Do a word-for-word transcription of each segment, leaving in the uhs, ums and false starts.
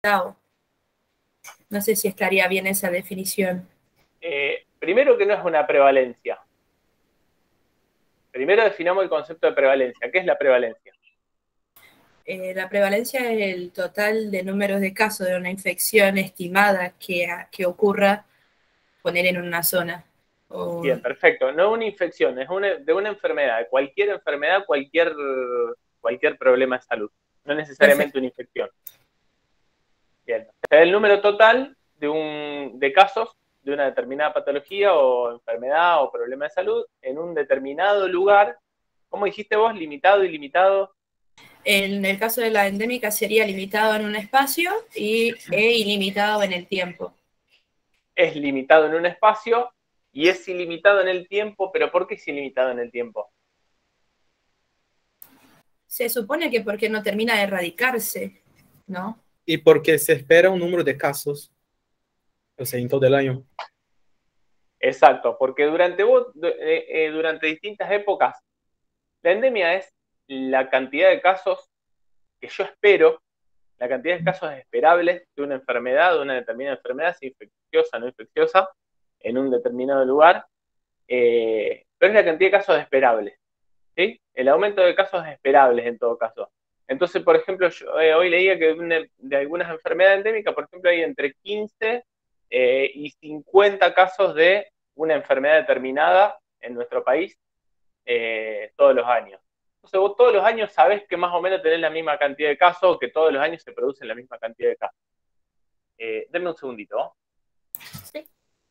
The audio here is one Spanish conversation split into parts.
limitado. No sé si estaría bien esa definición. Eh, primero que no es una prevalencia. Primero definamos el concepto de prevalencia. ¿Qué es la prevalencia? Eh, la prevalencia es el total de números de casos de una infección estimada que, que ocurra poner en una zona. O... Bien, perfecto. No es una infección, es una, de una enfermedad, de cualquier enfermedad, cualquier, cualquier problema de salud. No necesariamente Perfecto. una infección. Bien. O sea, el número total de, un, de casos de una determinada patología o enfermedad o problema de salud en un determinado lugar, ¿cómo dijiste vos? Limitado, ilimitado. En el caso de la endémica sería limitado en un espacio y, e ilimitado en el tiempo. Es limitado en un espacio y es ilimitado en el tiempo, pero ¿por qué es ilimitado en el tiempo? Se supone que porque no termina de erradicarse, ¿no? Y porque se espera un número de casos, o sea, en todo el año. Exacto, porque durante, eh, eh, durante distintas épocas, la endemia es la cantidad de casos que yo espero, la cantidad de casos esperables de una enfermedad, de una determinada enfermedad, sea infecciosa o no infecciosa, en un determinado lugar, eh, pero es la cantidad de casos esperables, ¿sí? El aumento de casos esperables en todo caso. Entonces, por ejemplo, yo eh, hoy leía que de, de algunas enfermedades endémicas, por ejemplo, hay entre quince eh, y cincuenta casos de una enfermedad determinada en nuestro país eh, todos los años. Entonces vos todos los años sabés que más o menos tenés la misma cantidad de casos, que todos los años se producen la misma cantidad de casos. Eh, denme un segundito. ¿No? Sí.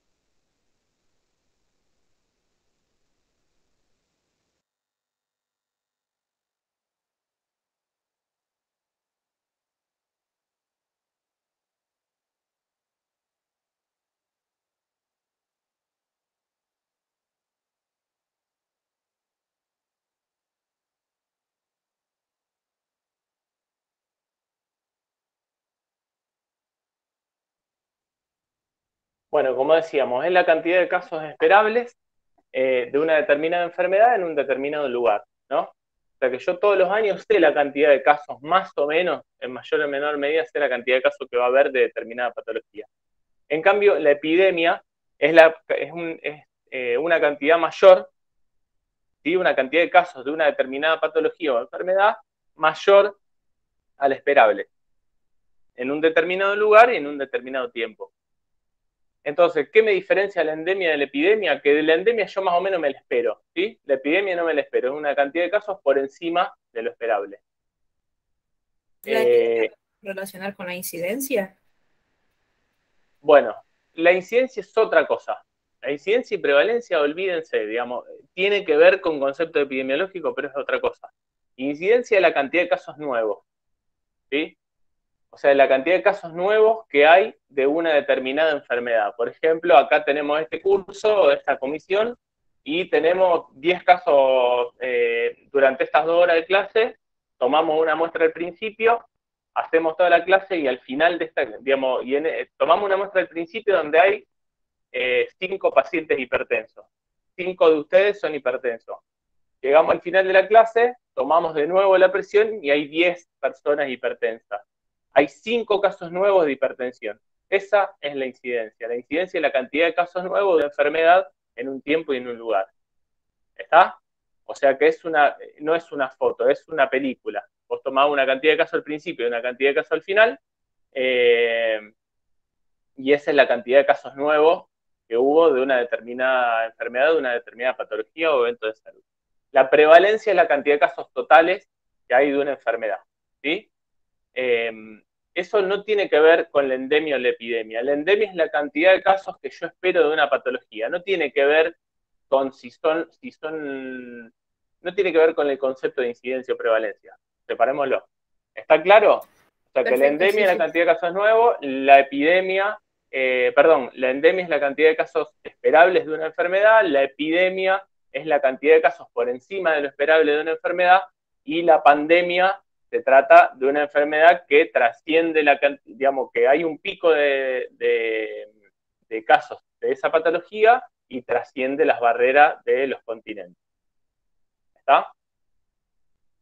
Bueno, como decíamos, es la cantidad de casos esperables eh, de una determinada enfermedad en un determinado lugar, ¿no? O sea que yo todos los años sé la cantidad de casos, más o menos, en mayor o menor medida, sé la cantidad de casos que va a haber de determinada patología. En cambio, la epidemia es, la, es, un, es eh, una cantidad mayor, ¿sí? Una cantidad de casos de una determinada patología o enfermedad mayor al esperable, en un determinado lugar y en un determinado tiempo. Entonces, ¿qué me diferencia la endemia de la epidemia? Que de la endemia yo más o menos me la espero, ¿sí? La epidemia no me la espero, es una cantidad de casos por encima de lo esperable. ¿La epidemia Eh, puede relacionar con la incidencia? bueno, la incidencia es otra cosa. La incidencia y prevalencia, olvídense, digamos, tiene que ver con concepto epidemiológico, pero es otra cosa. Incidencia es la cantidad de casos nuevos, ¿sí? O sea, la cantidad de casos nuevos que hay de una determinada enfermedad. Por ejemplo, acá tenemos este curso, esta comisión, y tenemos diez casos eh, durante estas dos horas de clase, tomamos una muestra al principio, hacemos toda la clase y al final de esta, digamos, y en, eh, tomamos una muestra al principio donde hay eh, cinco pacientes hipertensos. Cinco de ustedes son hipertensos. Llegamos al final de la clase, tomamos de nuevo la presión y hay diez personas hipertensas. Hay cinco casos nuevos de hipertensión. Esa es la incidencia. La incidencia es la cantidad de casos nuevos de enfermedad en un tiempo y en un lugar. ¿Está? O sea que es una, no es una foto, es una película. Vos tomás una cantidad de casos al principio y una cantidad de casos al final, eh, y esa es la cantidad de casos nuevos que hubo de una determinada enfermedad, de una determinada patología o evento de salud. La prevalencia es la cantidad de casos totales que hay de una enfermedad, ¿sí? Eh, eso no tiene que ver con la endemia o la epidemia. La endemia es la cantidad de casos que yo espero de una patología. No tiene que ver con si son, si son, no tiene que ver con el concepto de incidencia o prevalencia. Separémoslo. ¿Está claro? O sea que la Perfecto, endemia sí, es la sí. cantidad de casos nuevos, la epidemia, eh, perdón, la endemia es la cantidad de casos esperables de una enfermedad, la epidemia es la cantidad de casos por encima de lo esperable de una enfermedad, y la pandemia se trata de una enfermedad que trasciende la cantidad, digamos, que hay un pico de, de, de casos de esa patología y trasciende las barreras de los continentes. ¿Está?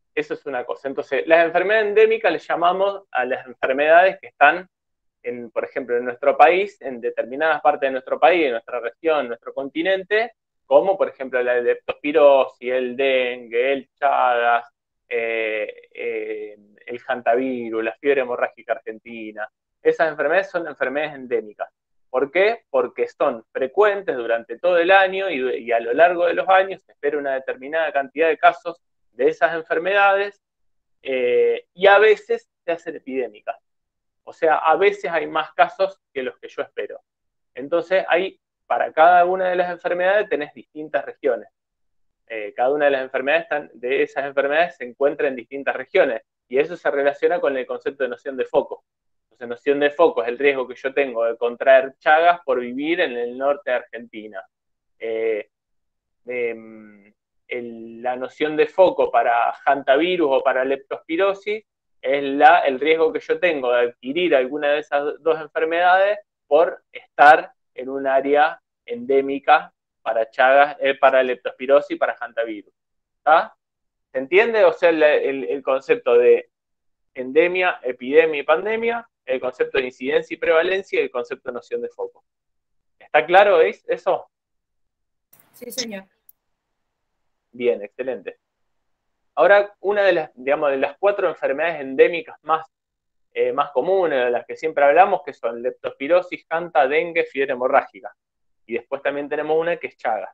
Eso es una cosa. Entonces, las enfermedades endémicas les llamamos a las enfermedades que están, en, por ejemplo, en nuestro país, en determinadas partes de nuestro país, en nuestra región, en nuestro continente, como por ejemplo la leptospirosis, el dengue, el Chagas, eh, eh, el hantavirus, la fiebre hemorrágica argentina. Esas enfermedades son enfermedades endémicas. ¿Por qué? Porque son frecuentes durante todo el año y, y a lo largo de los años se espera una determinada cantidad de casos de esas enfermedades eh, y a veces se hacen epidémicas. O sea, a veces hay más casos que los que yo espero. Entonces, hay, para cada una de las enfermedades tenés distintas regiones. Eh, cada una de las enfermedades están, de esas enfermedades se encuentra en distintas regiones. Y eso se relaciona con el concepto de noción de foco. Entonces, noción de foco es el riesgo que yo tengo de contraer Chagas por vivir en el norte de Argentina. Eh, eh, el, la noción de foco para hantavirus o para leptospirosis es la, el riesgo que yo tengo de adquirir alguna de esas dos enfermedades por estar en un área endémica para Chagas, eh, para leptospirosis y para hantavirus. ¿Está? ¿Se entiende? O sea, el, el, el concepto de endemia, epidemia y pandemia, el concepto de incidencia y prevalencia y el concepto de noción de foco. ¿Está claro, veis eso? Sí, señor. Bien, excelente. Ahora, una de las, digamos, de las cuatro enfermedades endémicas más, eh, más comunes, de las que siempre hablamos, que son leptospirosis, hanta, dengue, fiebre hemorrágica. Y después también tenemos una que es Chagas.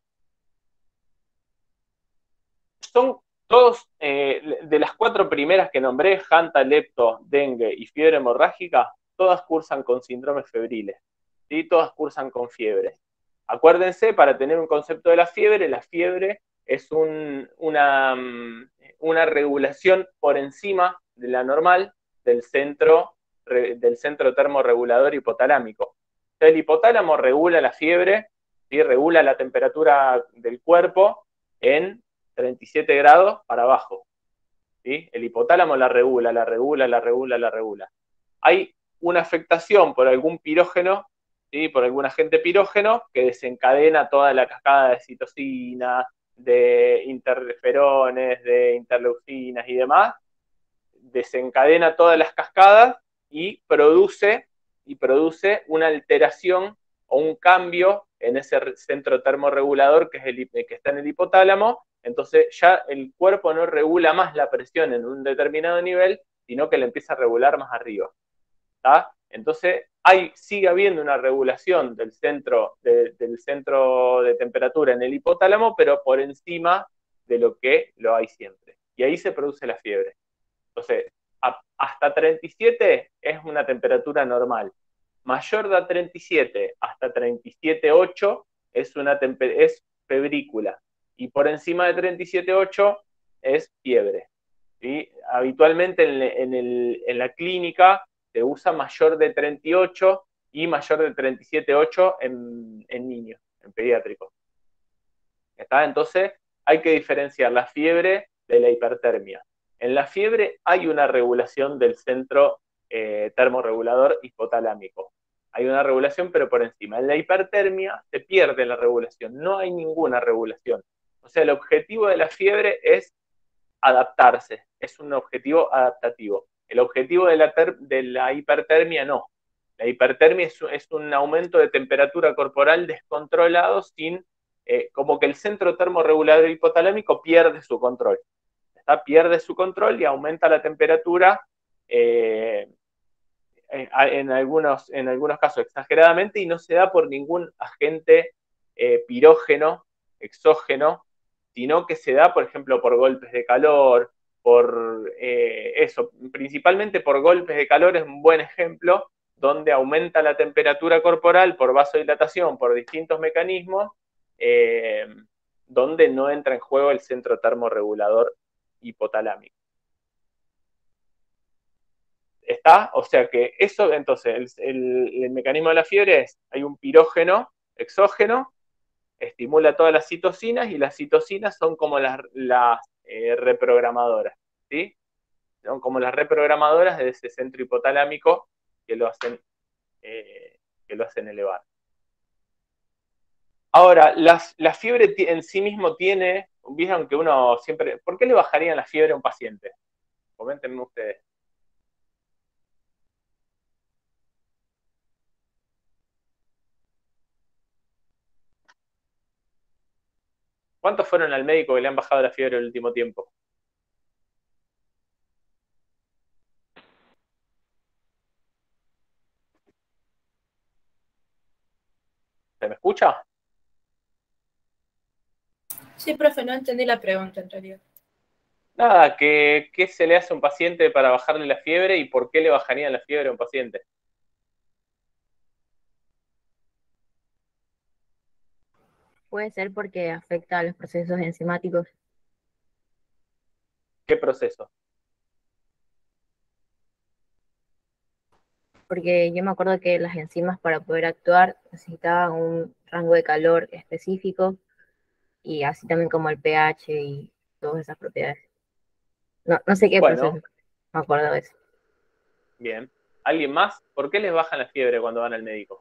Son todos, eh, de las cuatro primeras que nombré, hanta, lepto, dengue y fiebre hemorrágica, todas cursan con síndromes febriles. ¿Sí? Todas cursan con fiebre. Acuérdense, para tener un concepto de la fiebre, la fiebre es un, una, una regulación por encima de la normal del centro, del centro termorregulador hipotalámico. El hipotálamo regula la fiebre, ¿sí? Regula la temperatura del cuerpo en treinta y siete grados para abajo. ¿Sí? El hipotálamo la regula, la regula, la regula, la regula. Hay una afectación por algún pirógeno, ¿sí? Por algún agente pirógeno que desencadena toda la cascada de citocinas, de interferones, de interleucinas y demás, desencadena todas las cascadas y produce, y produce una alteración o un cambio en ese centro termorregulador que, es el, que está en el hipotálamo. Entonces ya el cuerpo no regula más la presión en un determinado nivel, sino que le empieza a regular más arriba. ¿Tá? Entonces hay, sigue habiendo una regulación del centro, de, del centro de temperatura en el hipotálamo, pero por encima de lo que lo hay siempre. Y ahí se produce la fiebre. Entonces, a, hasta treinta y siete es una temperatura normal. Mayor de treinta y siete hasta treinta y siete punto ocho es, una es febrícula. Y por encima de treinta y siete punto ocho es fiebre. ¿Sí? Habitualmente en, en, el, en la clínica se usa mayor de treinta y ocho y mayor de treinta y siete punto ocho en, en niños, en pediátricos. ¿Está? Entonces hay que diferenciar la fiebre de la hipertermia. En la fiebre hay una regulación del centro eh, termorregulador hipotalámico. Hay una regulación, pero por encima. En la hipertermia se pierde la regulación, no hay ninguna regulación. O sea, el objetivo de la fiebre es adaptarse, es un objetivo adaptativo. El objetivo de la, de la hipertermia no. La hipertermia es, es un aumento de temperatura corporal descontrolado sin, eh, como que el centro termorregulador hipotalámico pierde su control. ¿Está? Pierde su control y aumenta la temperatura, eh, en, en, algunos, en algunos casos exageradamente, y no se da por ningún agente eh, pirógeno, exógeno, sino que se da, por ejemplo, por golpes de calor, por eh, eso, principalmente por golpes de calor es un buen ejemplo, donde aumenta la temperatura corporal por vasodilatación, por distintos mecanismos, eh, donde no entra en juego el centro termorregulador hipotalámico. ¿Está? O sea que eso, entonces, el, el, el mecanismo de la fiebre es, hay un pirógeno exógeno, estimula todas las citocinas y las citocinas son como las, las eh, reprogramadoras, ¿sí? Son como las reprogramadoras de ese centro hipotalámico que lo hacen, eh, que lo hacen elevar. Ahora, las- la fiebre ti- en sí mismo tiene, vieron que uno siempre, ¿por qué le bajarían la fiebre a un paciente? Coméntenme ustedes. ¿Cuántos fueron al médico que le han bajado la fiebre el último tiempo? ¿Se me escucha? Sí, profe, no entendí la pregunta en realidad. Nada, ¿qué, qué se le hace a un paciente para bajarle la fiebre y por qué le bajarían la fiebre a un paciente? Puede ser porque afecta a los procesos enzimáticos, ¿Qué proceso? porque yo me acuerdo que las enzimas para poder actuar necesitaban un rango de calor específico y así también como el pH y todas esas propiedades. No, no sé qué Bueno, proceso, me acuerdo de eso. bien. ¿Alguien más? ¿Por qué les bajan la fiebre cuando van al médico?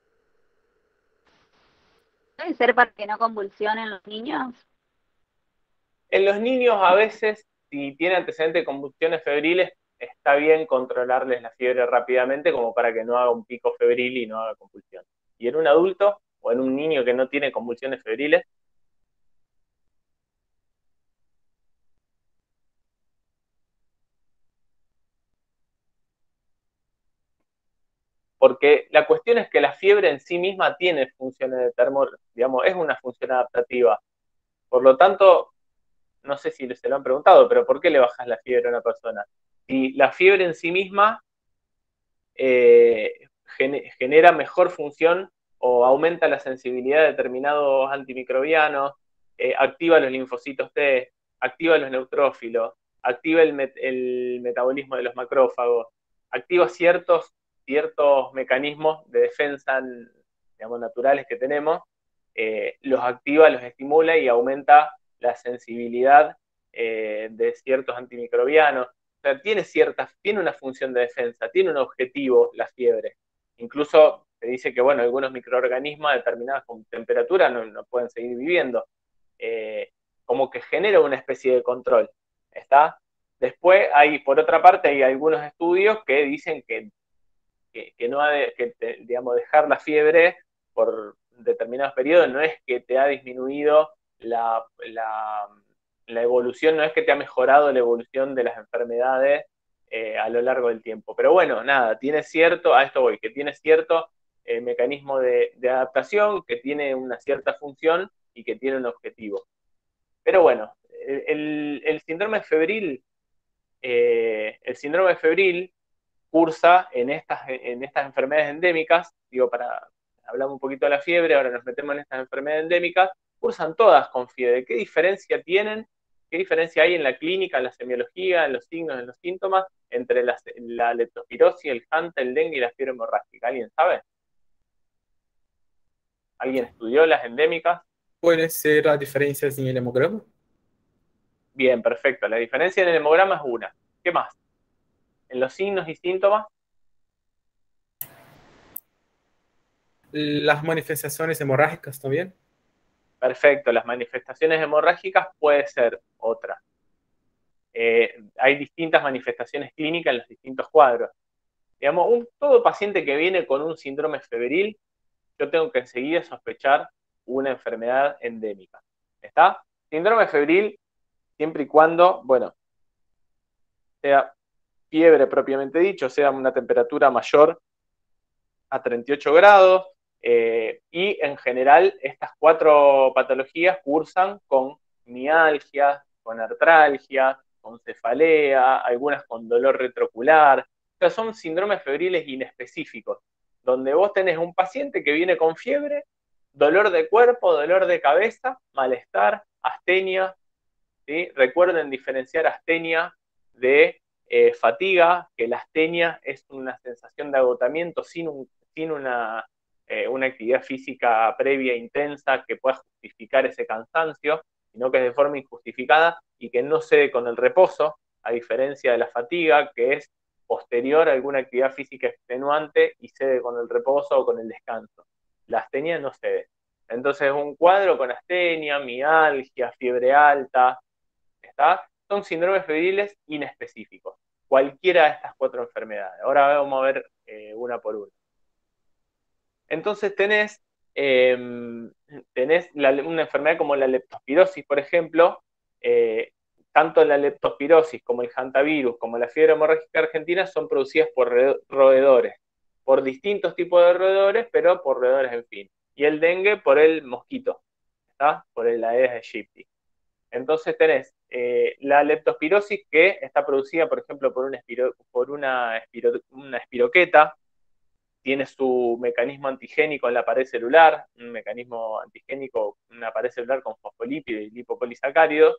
¿Puede ser para que no convulsionen los niños? En los niños a veces, si tienen antecedentes de convulsiones febriles, está bien controlarles la fiebre rápidamente como para que no haga un pico febril y no haga convulsión. Y en un adulto o en un niño que no tiene convulsiones febriles, porque la cuestión es que la fiebre en sí misma tiene funciones de termo, digamos, es una función adaptativa. Por lo tanto, no sé si se lo han preguntado, pero ¿por qué le bajas la fiebre a una persona? Si la fiebre en sí misma eh, genera mejor función o aumenta la sensibilidad de determinados antimicrobianos, eh, activa los linfocitos T, activa los neutrófilos, activa el, met el metabolismo de los macrófagos, activa ciertos, ciertos mecanismos de defensa, digamos, naturales que tenemos, eh, los activa, los estimula y aumenta la sensibilidad eh, de ciertos antimicrobianos. O sea, tiene, cierta, tiene una función de defensa, tiene un objetivo la fiebre. Incluso se dice que, bueno, algunos microorganismos determinados con temperatura no, no pueden seguir viviendo. Eh, como que genera una especie de control. ¿Está? Después hay, por otra parte, hay algunos estudios que dicen que, que, que no ha de, que te, digamos, dejar la fiebre por determinados periodos no es que te ha disminuido la, la, la evolución, no es que te ha mejorado la evolución de las enfermedades eh, a lo largo del tiempo. Pero bueno, nada, tiene cierto, a esto voy, que tiene cierto eh, mecanismo de, de adaptación, que tiene una cierta función y que tiene un objetivo. Pero bueno, el, el síndrome febril, eh, el síndrome febril cursa en estas, en estas enfermedades endémicas, digo, para hablar un poquito de la fiebre, ahora nos metemos en estas enfermedades endémicas, cursan todas con fiebre. ¿Qué diferencia tienen? ¿Qué diferencia hay en la clínica, en la semiología, en los signos, en los síntomas, entre la, la leptospirosis, el Hanta, el dengue y la fiebre hemorrágica? ¿Alguien sabe? ¿Alguien estudió las endémicas? ¿Puede ser la diferencia en el hemograma? Bien, perfecto. La diferencia en el hemograma es una. ¿Qué más? En los signos y síntomas. Las manifestaciones hemorrágicas también. Perfecto. Las manifestaciones hemorrágicas puede ser otra. Eh, hay distintas manifestaciones clínicas en los distintos cuadros. Digamos, un, todo paciente que viene con un síndrome febril, yo tengo que enseguida sospechar una enfermedad endémica. ¿Está? Síndrome febril, siempre y cuando, bueno, sea fiebre propiamente dicho, sea una temperatura mayor a treinta y ocho grados, eh, y en general estas cuatro patologías cursan con mialgia, con artralgia, con cefalea, algunas con dolor retrocular. O sea, son síndromes febriles inespecíficos, donde vos tenés un paciente que viene con fiebre, dolor de cuerpo, dolor de cabeza, malestar, astenia. ¿Sí? Recuerden diferenciar astenia de eh, fatiga, que la astenia es una sensación de agotamiento sin, un, sin una, eh, una actividad física previa intensa que pueda justificar ese cansancio, sino que es de forma injustificada y que no cede con el reposo, a diferencia de la fatiga, que es posterior a alguna actividad física extenuante y cede con el reposo o con el descanso. La astenia no cede. Entonces, un cuadro con astenia, mialgia, fiebre alta, ¿está? Son síndromes febriles inespecíficos. Cualquiera de estas cuatro enfermedades. Ahora vamos a ver eh, una por una. Entonces tenés, eh, tenés la, una enfermedad como la leptospirosis, por ejemplo. Eh, tanto la leptospirosis como el hantavirus, como la fiebre hemorrágica argentina, son producidas por roedores. Por distintos tipos de roedores, pero por roedores, en fin. Y el dengue por el mosquito, ¿está? Por el Aedes aegypti. Entonces tenés eh, la leptospirosis, que está producida, por ejemplo, por una, espiro, por una, espiro, una espiroqueta. Tiene su mecanismo antigénico en la pared celular, un mecanismo antigénico, una pared celular con fosfolípidos y lipopolisacáridos.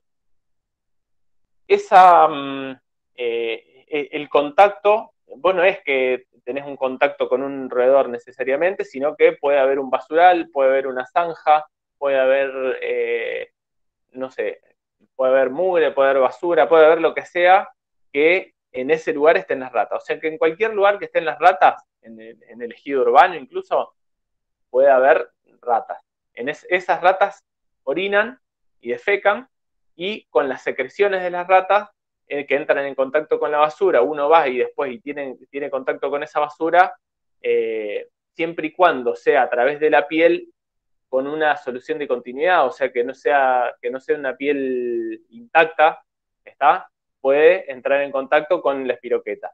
Esa, eh, el contacto, vos no es que tenés un contacto con un roedor necesariamente, sino que puede haber un basural, puede haber una zanja, puede haber, eh, no sé, puede haber mugre, puede haber basura, puede haber lo que sea que en ese lugar estén las ratas. O sea que en cualquier lugar que estén las ratas, en el, en el ejido urbano incluso, puede haber ratas. En es, esas ratas orinan y defecan, y con las secreciones de las ratas eh, que entran en contacto con la basura, uno va y después y tiene, tiene contacto con esa basura, eh, siempre y cuando sea a través de la piel, con una solución de continuidad, o sea, que no sea, que no sea una piel intacta, ¿está? Puede entrar en contacto con la espiroqueta.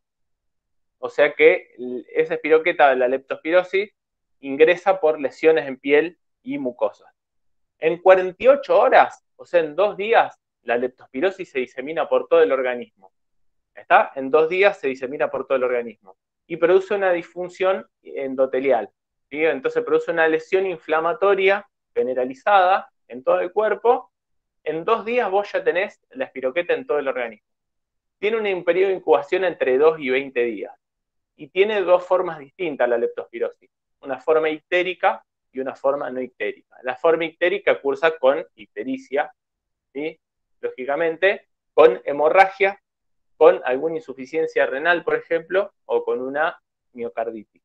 O sea que esa espiroqueta de la leptospirosis ingresa por lesiones en piel y mucosas. En cuarenta y ocho horas, o sea, en dos días, la leptospirosis se disemina por todo el organismo. ¿Está? En dos días se disemina por todo el organismo. Y produce una disfunción endotelial. ¿Sí? Entonces produce una lesión inflamatoria generalizada en todo el cuerpo. En dos días vos ya tenés la espiroqueta en todo el organismo. Tiene un periodo de incubación entre dos y veinte días. Y tiene dos formas distintas la leptospirosis. Una forma ictérica y una forma no ictérica. La forma ictérica cursa con ictericia, ¿sí? Lógicamente, con hemorragia, con alguna insuficiencia renal, por ejemplo, o con una miocarditis.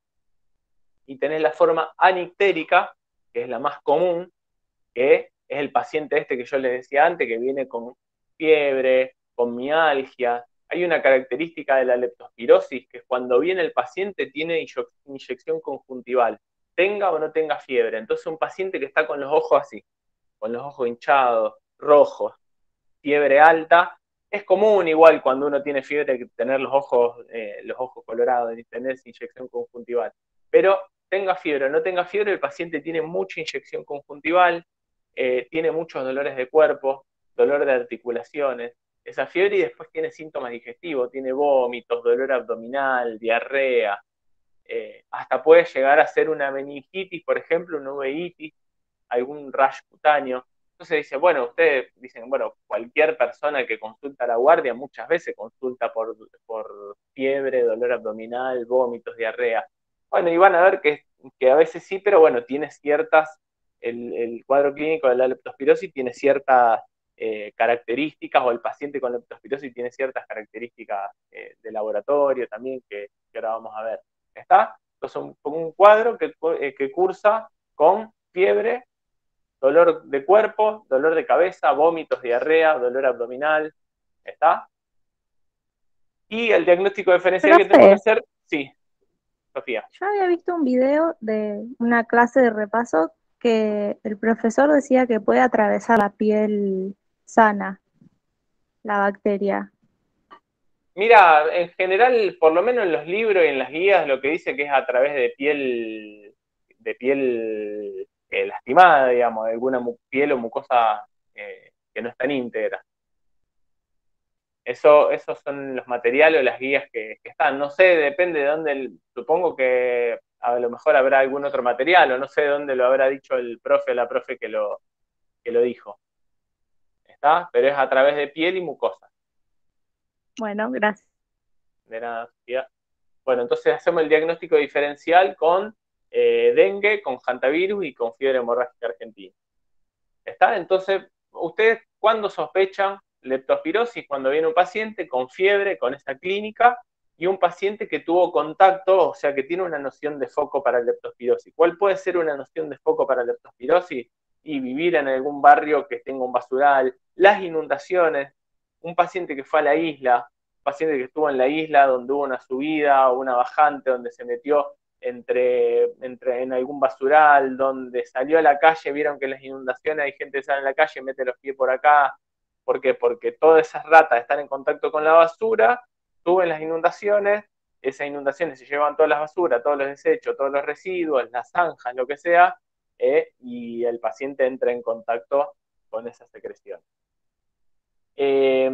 Y tenés la forma anictérica, que es la más común, que es el paciente este que yo les decía antes, que viene con fiebre, con mialgia. Hay una característica de la leptospirosis, que es cuando viene el paciente tiene inyección conjuntival, tenga o no tenga fiebre. Entonces un paciente que está con los ojos así, con los ojos hinchados, rojos, fiebre alta, es común igual cuando uno tiene fiebre tener los ojos, eh, los ojos colorados y tener inyección conjuntival. Pero tenga fiebre o no tenga fiebre, el paciente tiene mucha inyección conjuntival, eh, tiene muchos dolores de cuerpo, dolor de articulaciones, esa fiebre, y después tiene síntomas digestivos, tiene vómitos, dolor abdominal, diarrea, eh, hasta puede llegar a ser una meningitis, por ejemplo, una uveitis, algún rash cutáneo. Entonces dice, bueno, ustedes dicen, bueno, cualquier persona que consulta a la guardia muchas veces consulta por, por fiebre, dolor abdominal, vómitos, diarrea. Bueno, y van a ver que, que a veces sí, pero bueno, tiene ciertas, el, el cuadro clínico de la leptospirosis tiene ciertas eh, características, o el paciente con leptospirosis tiene ciertas características eh, de laboratorio también, que, que ahora vamos a ver. ¿Está? Entonces, un, un cuadro que, eh, que cursa con fiebre, dolor de cuerpo, dolor de cabeza, vómitos, diarrea, dolor abdominal, ¿está? Y el diagnóstico diferencial que tenemos que hacer, sí, Sofía. Yo había visto un video de una clase de repaso que el profesor decía que puede atravesar la piel sana, la bacteria. Mira, en general, por lo menos en los libros y en las guías, lo que dice que es a través de piel, de piel eh, lastimada, digamos, de alguna piel o mucosa eh, que no están íntegras. Eso, esos son los materiales o las guías que, que están. No sé, depende de dónde, supongo que a lo mejor habrá algún otro material, o no sé de dónde lo habrá dicho el profe o la profe que lo, que lo dijo. ¿Está? Pero es a través de piel y mucosa. Bueno, gracias. De nada, Sofía. Bueno, entonces hacemos el diagnóstico diferencial con eh, dengue, con hantavirus y con fiebre hemorrágica argentina. ¿Está? Entonces, ¿ustedes cuándo sospechan leptospirosis? Cuando viene un paciente con fiebre, con esa clínica, y un paciente que tuvo contacto, o sea, que tiene una noción de foco para leptospirosis. ¿Cuál puede ser una noción de foco para leptospirosis? Y vivir en algún barrio que tenga un basural, las inundaciones, un paciente que fue a la isla, un paciente que estuvo en la isla donde hubo una subida o una bajante, donde se metió entre, entre en algún basural, donde salió a la calle, vieron que en las inundaciones hay gente que sale a la calle, mete los pies por acá. ¿Por qué? Porque todas esas ratas están en contacto con la basura, suben las inundaciones, esas inundaciones se llevan todas las basuras, todos los desechos, todos los residuos, las zanjas, lo que sea, eh, y el paciente entra en contacto con esa secreción. Eh,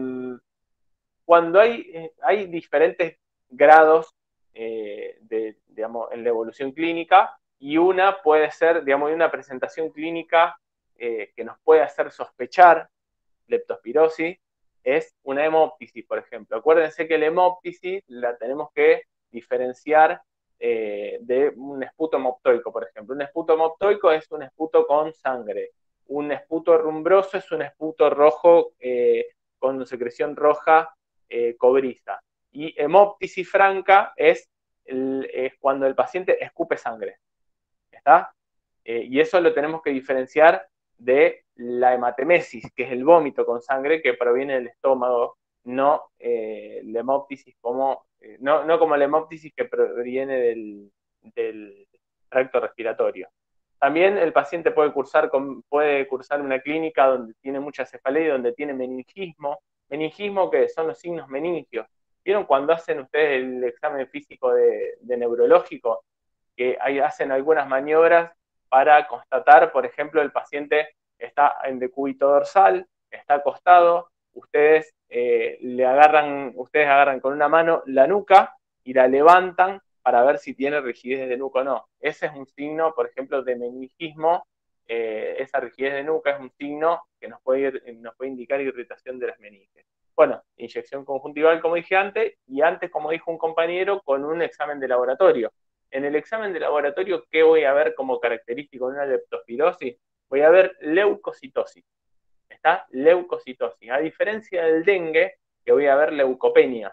cuando hay, eh, hay diferentes grados eh, de, digamos, en la evolución clínica, y una puede ser, digamos, una presentación clínica eh, que nos puede hacer sospechar leptospirosis, es una hemoptisis, por ejemplo. Acuérdense que la hemoptisis la tenemos que diferenciar eh, de un esputo hemoptoico, por ejemplo. Un esputo hemoptoico es un esputo con sangre. Un esputo rumbroso es un esputo rojo eh, con secreción roja eh, cobriza. Y hemoptisis franca es, el, es cuando el paciente escupe sangre. ¿Está? Eh, y eso lo tenemos que diferenciar de la hematemesis, que es el vómito con sangre que proviene del estómago, no eh, la hemoptisis como, eh, no, no como la hemoptisis que proviene del, del tracto respiratorio. También el paciente puede cursar, con, puede cursar una clínica donde tiene mucha cefalea y donde tiene meningismo. Meningismo, que son los signos meningios. ¿Vieron cuando hacen ustedes el examen físico de, de neurológico? Que ahí hacen algunas maniobras para constatar, por ejemplo, el paciente está en decúbito dorsal, está acostado, ustedes eh, le agarran, ustedes agarran con una mano la nuca y la levantan para ver si tiene rigidez de nuca o no. Ese es un signo, por ejemplo, de meningismo. Eh, esa rigidez de nuca es un signo que nos puede, nos puede indicar irritación de las meninges. Bueno, inyección conjuntival, como dije antes, y antes, como dijo un compañero, con un examen de laboratorio. En el examen de laboratorio, ¿qué voy a ver como característico de una leptospirosis? Voy a ver leucocitosis. ¿Está? Leucocitosis. A diferencia del dengue, que voy a ver leucopenia.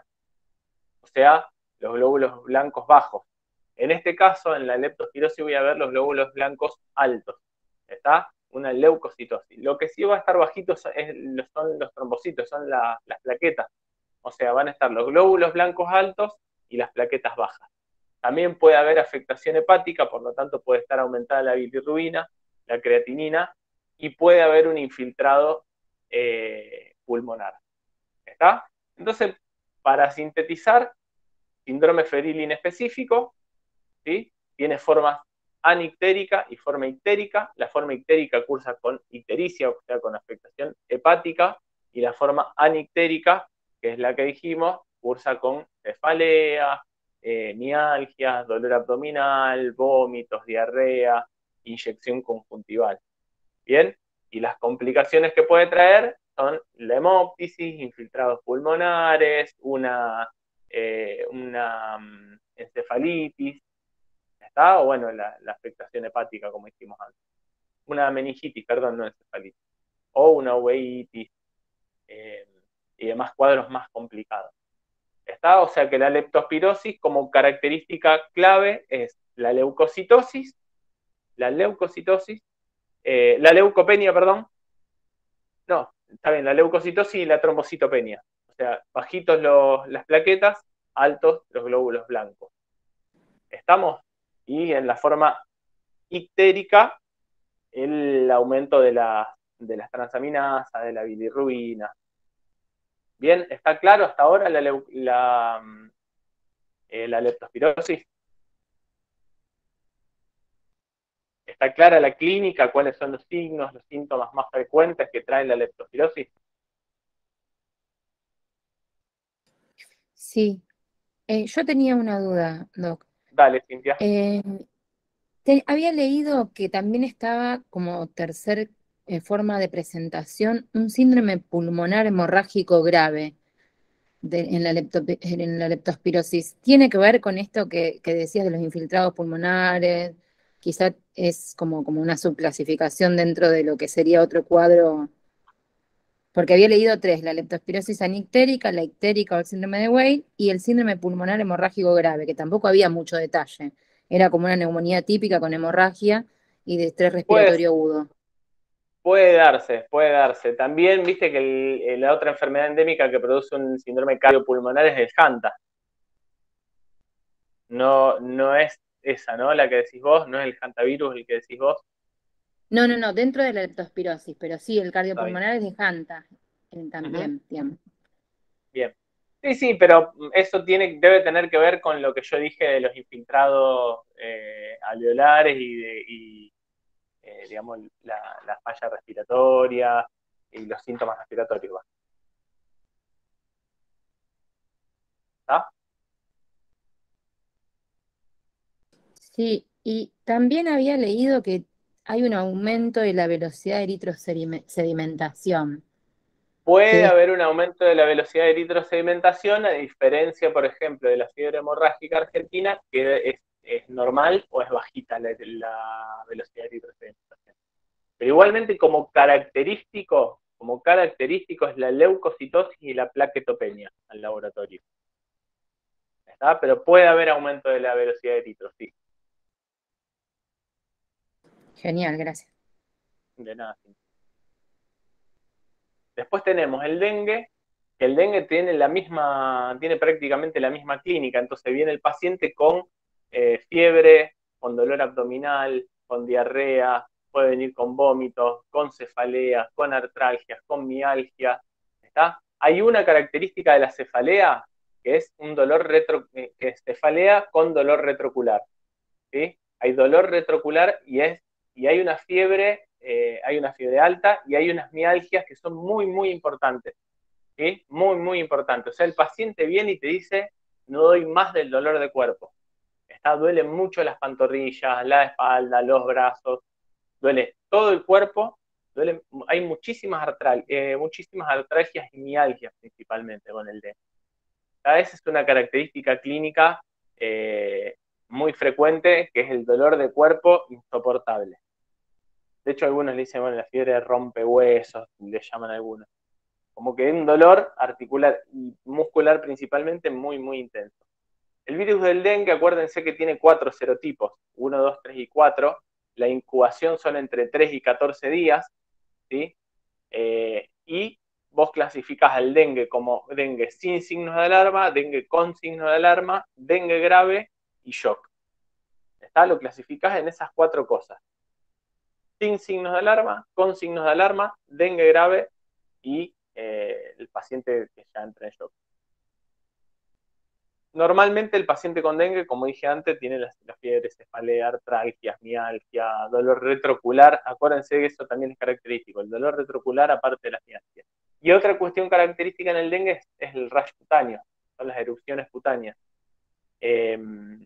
O sea, los glóbulos blancos bajos. En este caso, en la leptospirosis voy a ver los glóbulos blancos altos. ¿Está? Una leucocitosis. Lo que sí va a estar bajito son los trombocitos, son la, las plaquetas. O sea, van a estar los glóbulos blancos altos y las plaquetas bajas. También puede haber afectación hepática, por lo tanto puede estar aumentada la bilirrubina, la creatinina, y puede haber un infiltrado eh, pulmonar. ¿Está? Entonces, para sintetizar, síndrome febril inespecífico, ¿sí? Tiene forma anictérica y forma ictérica. La forma ictérica cursa con ictericia, o sea, con afectación hepática, y la forma anictérica, que es la que dijimos, cursa con cefalea, eh, mialgias, dolor abdominal, vómitos, diarrea, inyección conjuntival. ¿Bien? Y las complicaciones que puede traer son la hemoptisis, infiltrados pulmonares, una, eh, una um, encefalitis, ¿está? O bueno, la, la afectación hepática, como dijimos antes. Una meningitis, perdón, no encefalitis. O una uveitis, eh, y demás cuadros más complicados. ¿Está? O sea que la leptospirosis como característica clave es la leucocitosis, la leucocitosis, eh, la leucopenia, perdón. No, está bien, la leucocitosis y la trombocitopenia. O sea, bajitos los, las plaquetas, altos los glóbulos blancos. ¿Estamos? Y en la forma ictérica, el aumento de, la, de las transaminasas, de la bilirrubina. Bien, ¿está claro hasta ahora la, la, eh, la leptospirosis? ¿Está clara la clínica? ¿Cuáles son los signos, los síntomas más frecuentes que trae la leptospirosis? Sí. Eh, yo tenía una duda, Doc. Dale, Cintia. Eh, te- había leído que también estaba como tercer eh, forma de presentación un síndrome pulmonar hemorrágico grave de- en la leptopi- en la leptospirosis. ¿Tiene que ver con esto que, que decías de los infiltrados pulmonares? Quizá es como, como una subclasificación dentro de lo que sería otro cuadro Porque había leído tres, la leptospirosis anictérica, la ictérica o el síndrome de Weil y el síndrome pulmonar hemorrágico grave, que tampoco había mucho detalle. Era como una neumonía típica con hemorragia y de estrés Pues respiratorio agudo. puede darse, puede darse. También viste que el- el- la otra enfermedad endémica que produce un síndrome cardiopulmonar es el Hanta. No, no es esa, ¿no? La que decís vos, no es el hantavirus el que decís vos. No, no, no, dentro de la leptospirosis, pero sí, el Está bien. cardiopulmonar es de Hanta eh, Ujú. también, bien. Bien. Sí, sí, pero eso tiene, debe tener que ver con lo que yo dije de los infiltrados eh, alveolares y, de, y eh, digamos, la, la falla respiratoria y los síntomas respiratorios. ¿Va? ¿Está? Sí, y también había leído que hay un aumento de la velocidad de eritrosedimentación. Puede Que es- haber un aumento de la velocidad de eritrosedimentación, a diferencia, por ejemplo, de la fiebre hemorrágica argentina, que es, es normal o es bajita la, la velocidad de eritrosedimentación. Pero igualmente como característico, como característico es la leucocitosis y la plaquetopenia al laboratorio. ¿Está? Pero puede haber aumento de la velocidad de eritro, sí. Genial, gracias. De nada. Después tenemos el dengue, que el dengue tiene la misma, tiene prácticamente la misma clínica, entonces viene el paciente con eh, fiebre, con dolor abdominal, con diarrea, puede venir con vómitos, con cefaleas, con artralgias, con mialgia, ¿está? Hay una característica de la cefalea que es un dolor retro, que es cefalea con dolor retrocular, ¿sí? Hay dolor retrocular y es y hay una fiebre, eh, hay una fiebre alta y hay unas mialgias que son muy, muy importantes, ¿sí? Muy, muy importantes. O sea, el paciente viene y te dice, no doy más del dolor de cuerpo. Está, duele mucho las pantorrillas, la espalda, los brazos, duele todo el cuerpo, duele, hay muchísimas, artral, eh, muchísimas artralgias y mialgias principalmente con el dengue. Esa es una característica clínica eh, muy frecuente, que es el dolor de cuerpo insoportable. De hecho, algunos le dicen, bueno, la fiebre rompehuesos, le llaman algunos. Como que es un dolor articular y muscular principalmente muy, muy intenso. El virus del dengue, acuérdense que tiene cuatro serotipos, uno, dos, tres y cuatro. La incubación son entre tres y catorce días, ¿sí? Eh, y vos clasificás al dengue como dengue sin signos de alarma, dengue con signos de alarma, dengue grave y shock. ¿Está? Lo clasificás en esas cuatro cosas. Sin signos de alarma, con signos de alarma, dengue grave y eh, el paciente que ya entra en shock. Normalmente el paciente con dengue, como dije antes, tiene las, las fiebres, cefalea, artralgias, mialgia, dolor retrocular. Acuérdense que eso también es característico, el dolor retrocular aparte de las mialgias. Y otra cuestión característica en el dengue es, es el rash cutáneo, son las erupciones cutáneas. Eh,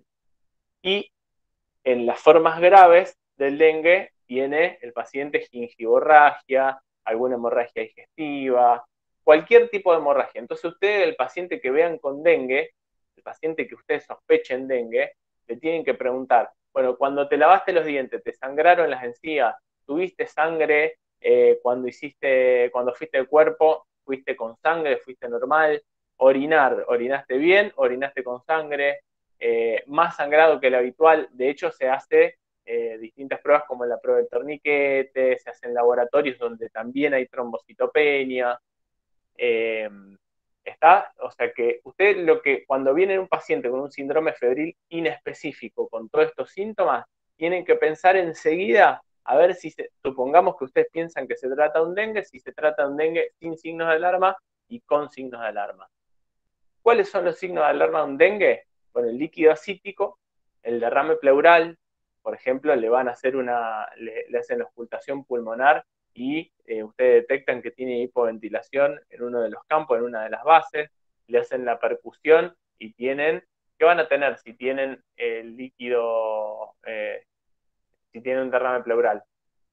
y en las formas graves del dengue tiene el paciente gingivorragia, alguna hemorragia digestiva, cualquier tipo de hemorragia. Entonces ustedes, el paciente que vean con dengue, el paciente que ustedes sospechen dengue, le tienen que preguntar, bueno, cuando te lavaste los dientes, ¿te sangraron las encías? ¿Tuviste sangre eh, cuando hiciste, cuando fuiste al cuerpo? ¿Fuiste con sangre? ¿Fuiste normal? Orinar, ¿orinaste bien? ¿Orinaste con sangre? Eh, más sangrado que el habitual. De hecho, se hace eh, distintas pruebas como la prueba del torniquete, se hacen laboratorios donde también hay trombocitopenia. Eh, está, o sea que usted lo que, cuando viene un paciente con un síndrome febril inespecífico con todos estos síntomas, tienen que pensar enseguida a ver si, se, supongamos que ustedes piensan que se trata de un dengue, si se trata de un dengue sin signos de alarma y con signos de alarma. ¿Cuáles son los signos de alarma de un dengue? Con el líquido acítico, el derrame pleural, por ejemplo, le van a hacer una, le, le hacen la auscultación pulmonar y eh, ustedes detectan que tiene hipoventilación en uno de los campos, en una de las bases, le hacen la percusión y tienen, ¿qué van a tener si tienen el líquido, eh, si tienen un derrame pleural?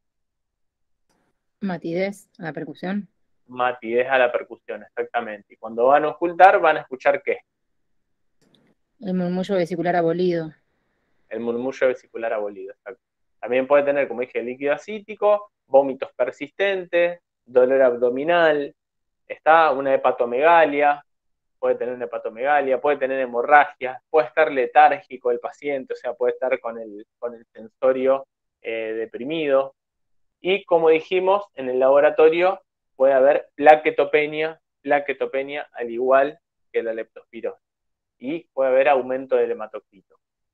Matidez a la percusión. Matidez a la percusión, exactamente. Y cuando van a ocultar, van a escuchar ¿qué? El murmullo vesicular abolido. El murmullo vesicular abolido, exacto. También puede tener, como dije, líquido acítico, vómitos persistentes, dolor abdominal, Está una hepatomegalia, puede tener una hepatomegalia, puede tener hemorragia, puede estar letárgico el paciente, o sea, puede estar con el, con el sensorio eh, deprimido. Y como dijimos, en el laboratorio puede haber plaquetopenia, plaquetopenia al igual que la leptospirosis. Y puede haber aumento del hematocrito.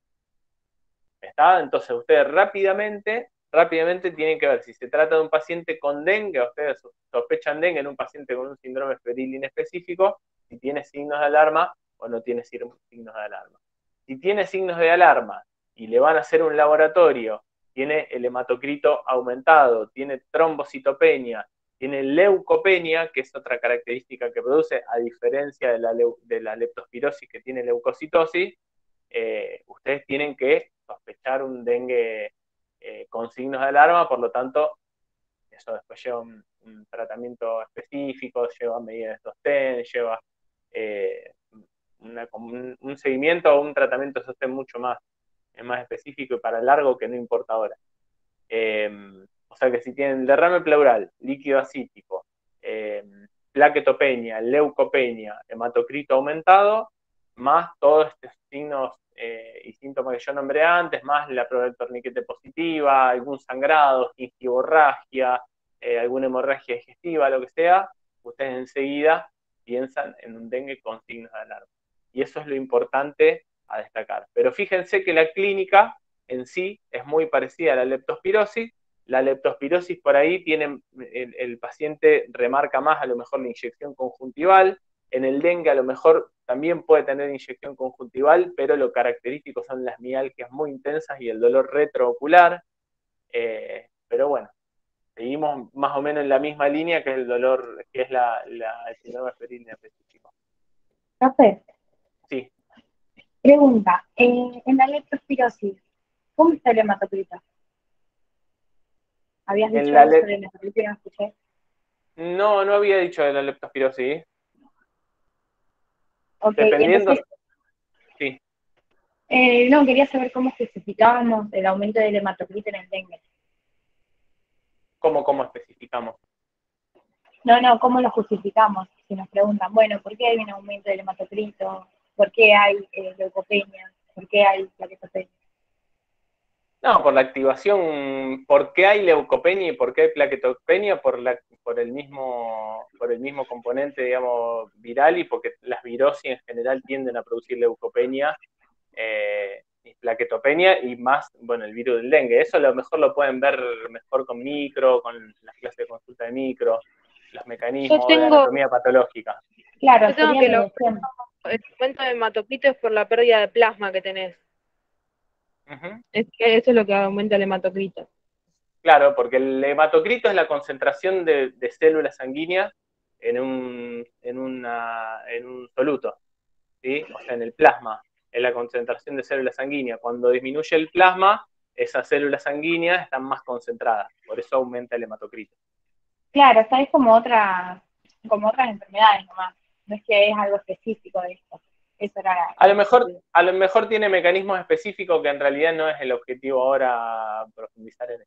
¿Está? Entonces ustedes rápidamente, rápidamente tienen que ver si se trata de un paciente con dengue, o ustedes sospechan dengue en un paciente con un síndrome febril inespecífico, si tiene signos de alarma o no tiene signos de alarma. Si tiene signos de alarma y le van a hacer un laboratorio, tiene el hematocrito aumentado, tiene trombocitopenia, tiene leucopenia, que es otra característica que produce, a diferencia de la, de la leptospirosis que tiene leucocitosis, eh, ustedes tienen que sospechar un dengue eh, con signos de alarma, por lo tanto, eso después lleva un, un tratamiento específico, lleva medidas de sostén, lleva eh, una, un, un seguimiento o un tratamiento de sostén mucho más, más específico y para largo que no importa ahora. Eh, o sea que si tienen derrame pleural, líquido acítico, eh, plaquetopenia, leucopenia, hematocrito aumentado, más todos estos signos eh, y síntomas que yo nombré antes, más la prueba del torniquete positiva, algún sangrado, gingivorragia, eh, alguna hemorragia digestiva, lo que sea, ustedes enseguida piensan en un dengue con signos de alarma. Y eso es lo importante a destacar. Pero fíjense que la clínica en sí es muy parecida a la leptospirosis. La leptospirosis por ahí tiene, el, el paciente remarca más a lo mejor la inyección conjuntival. En el dengue a lo mejor también puede tener inyección conjuntival, pero lo característico son las mialgias muy intensas y el dolor retroocular. Eh, pero bueno, seguimos más o menos en la misma línea que el dolor, que es la, la, el síndrome febril específico. Profe. Sí. Pregunta, eh, en la leptospirosis, ¿cómo está el hematocrito? ¿Habías dicho algo le... sobre el hematocrito y no escuché? No, no había dicho de la leptospirosis. Ok, dependiendo. Entonces, sí. Eh, no, quería saber cómo justificábamos el aumento del hematocrito en el dengue. ¿Cómo, cómo especificamos? No, no, ¿cómo lo justificamos? Si nos preguntan, bueno, ¿por qué hay un aumento del hematocrito? ¿Por qué hay eh, leucopenia? ¿Por qué hay plaquetopenia? No, por la activación, ¿por qué hay leucopenia y por qué hay plaquetopenia? Por, la, por, el mismo, por el mismo componente, digamos, viral y porque las virosis en general tienden a producir leucopenia eh, y plaquetopenia y más, bueno, el virus del dengue. Eso a lo mejor lo pueden ver mejor con micro, con las clases de consulta de micro, los mecanismos tengo, de anatomía patológica. Claro, yo tengo sería que mi lo, ejemplo. el aumento de hematocrito es por la pérdida de plasma que tenés. Uh-huh. Es que eso es lo que aumenta el hematocrito. Claro, porque el hematocrito es la concentración de, de células sanguíneas en un, en, una, en un soluto, ¿sí? O sea, en el plasma, es la concentración de células sanguíneas. Cuando disminuye el plasma, esas células sanguíneas están más concentradas, por eso aumenta el hematocrito. Claro, esta es como, otra, como otras enfermedades nomás, no es que es algo específico de esto. Eso era a, lo mejor, a lo mejor tiene mecanismos específicos que en realidad no es el objetivo ahora profundizar en eso.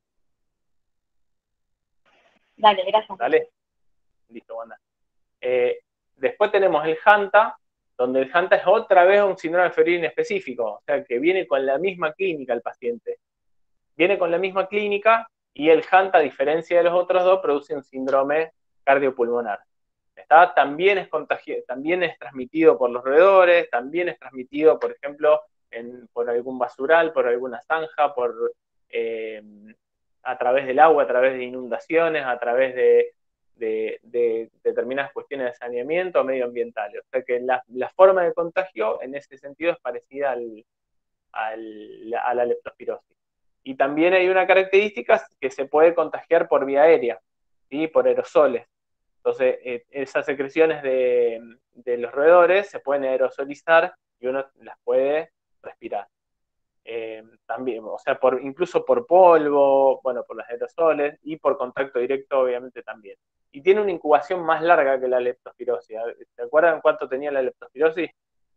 Dale, gracias. Dale. Listo, Wanda. Eh, después tenemos el HANTA, donde el HANTA es otra vez un síndrome febril específico, o sea, que viene con la misma clínica el paciente. Viene con la misma clínica y el HANTA, a diferencia de los otros dos, produce un síndrome cardiopulmonar. ¿Está? También, es contagi- también es transmitido por los roedores, también es transmitido, por ejemplo, en, por algún basural, por alguna zanja, por, eh, a través del agua, a través de inundaciones, a través de, de, de determinadas cuestiones de saneamiento medioambientales. O sea que la, la forma de contagio en ese sentido es parecida al, al, a la leptospirosis. Y también hay una característica que se puede contagiar por vía aérea, ¿sí? Por aerosoles. Entonces, eh, esas secreciones de, de los roedores se pueden aerosolizar y uno las puede respirar. Eh, también, o sea, por, incluso por polvo, bueno, por los aerosoles y por contacto directo, obviamente, también. Y tiene una incubación más larga que la leptospirosis. ¿Se acuerdan cuánto tenía la leptospirosis?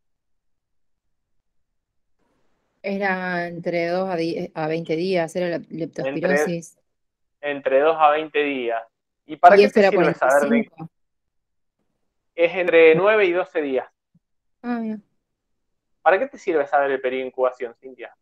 Era entre dos a veinte días, era la leptospirosis. Entre, entre dos a veinte días. ¿Y para ¿Y qué esto te era sirve cuarenta y saber de, cinco? es entre nueve y doce días. Ah, bien. ¿Para qué te sirve saber el periodo de incubación, Cintia?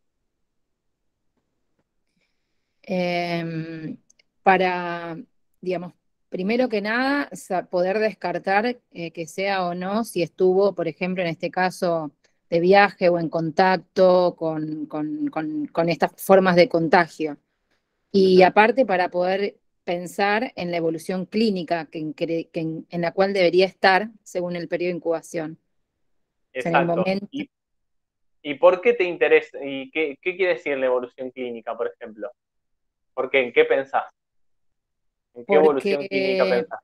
Em, para, digamos, primero que nada, sa- poder descartar eh, que sea o no, si estuvo, por ejemplo, en este caso, de viaje o en contacto con, con- con- con estas formas de contagio. Y Ujú. aparte, para poder pensar en la evolución clínica que, en, que en- en la cual debería estar según el periodo de incubación. O sea, en el Exacto. momento. ¿Y, y por qué te interesa? ¿Y qué, qué quiere decir la evolución clínica, por ejemplo? ¿Por qué? ¿En qué pensás? ¿En qué evolución clínica Porque pensás?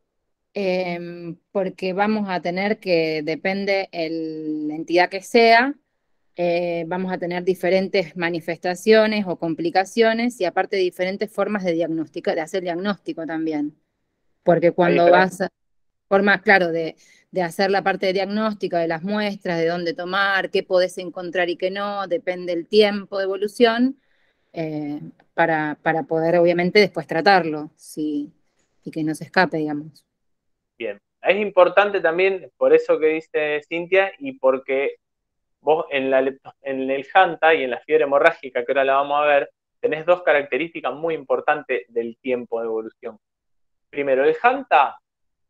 em, porque vamos a tener que, depende el- la entidad que sea, eh, vamos a tener diferentes manifestaciones o complicaciones y aparte diferentes formas de diagnóstico, de hacer diagnóstico también. Porque Hay cuando diferentes. vas a formas, claro, de, de hacer la parte de diagnóstica, de las muestras, de dónde tomar, qué podés encontrar y qué no, depende del tiempo de evolución, eh, para, para poder obviamente después tratarlo, sí, y que no se escape, digamos. Bien. Es importante también, por eso que dice Cintia, y porque vos en, la, en el Hanta y en la fiebre hemorrágica, que ahora la vamos a ver, tenés dos características muy importantes del tiempo de evolución. Primero, el Hanta,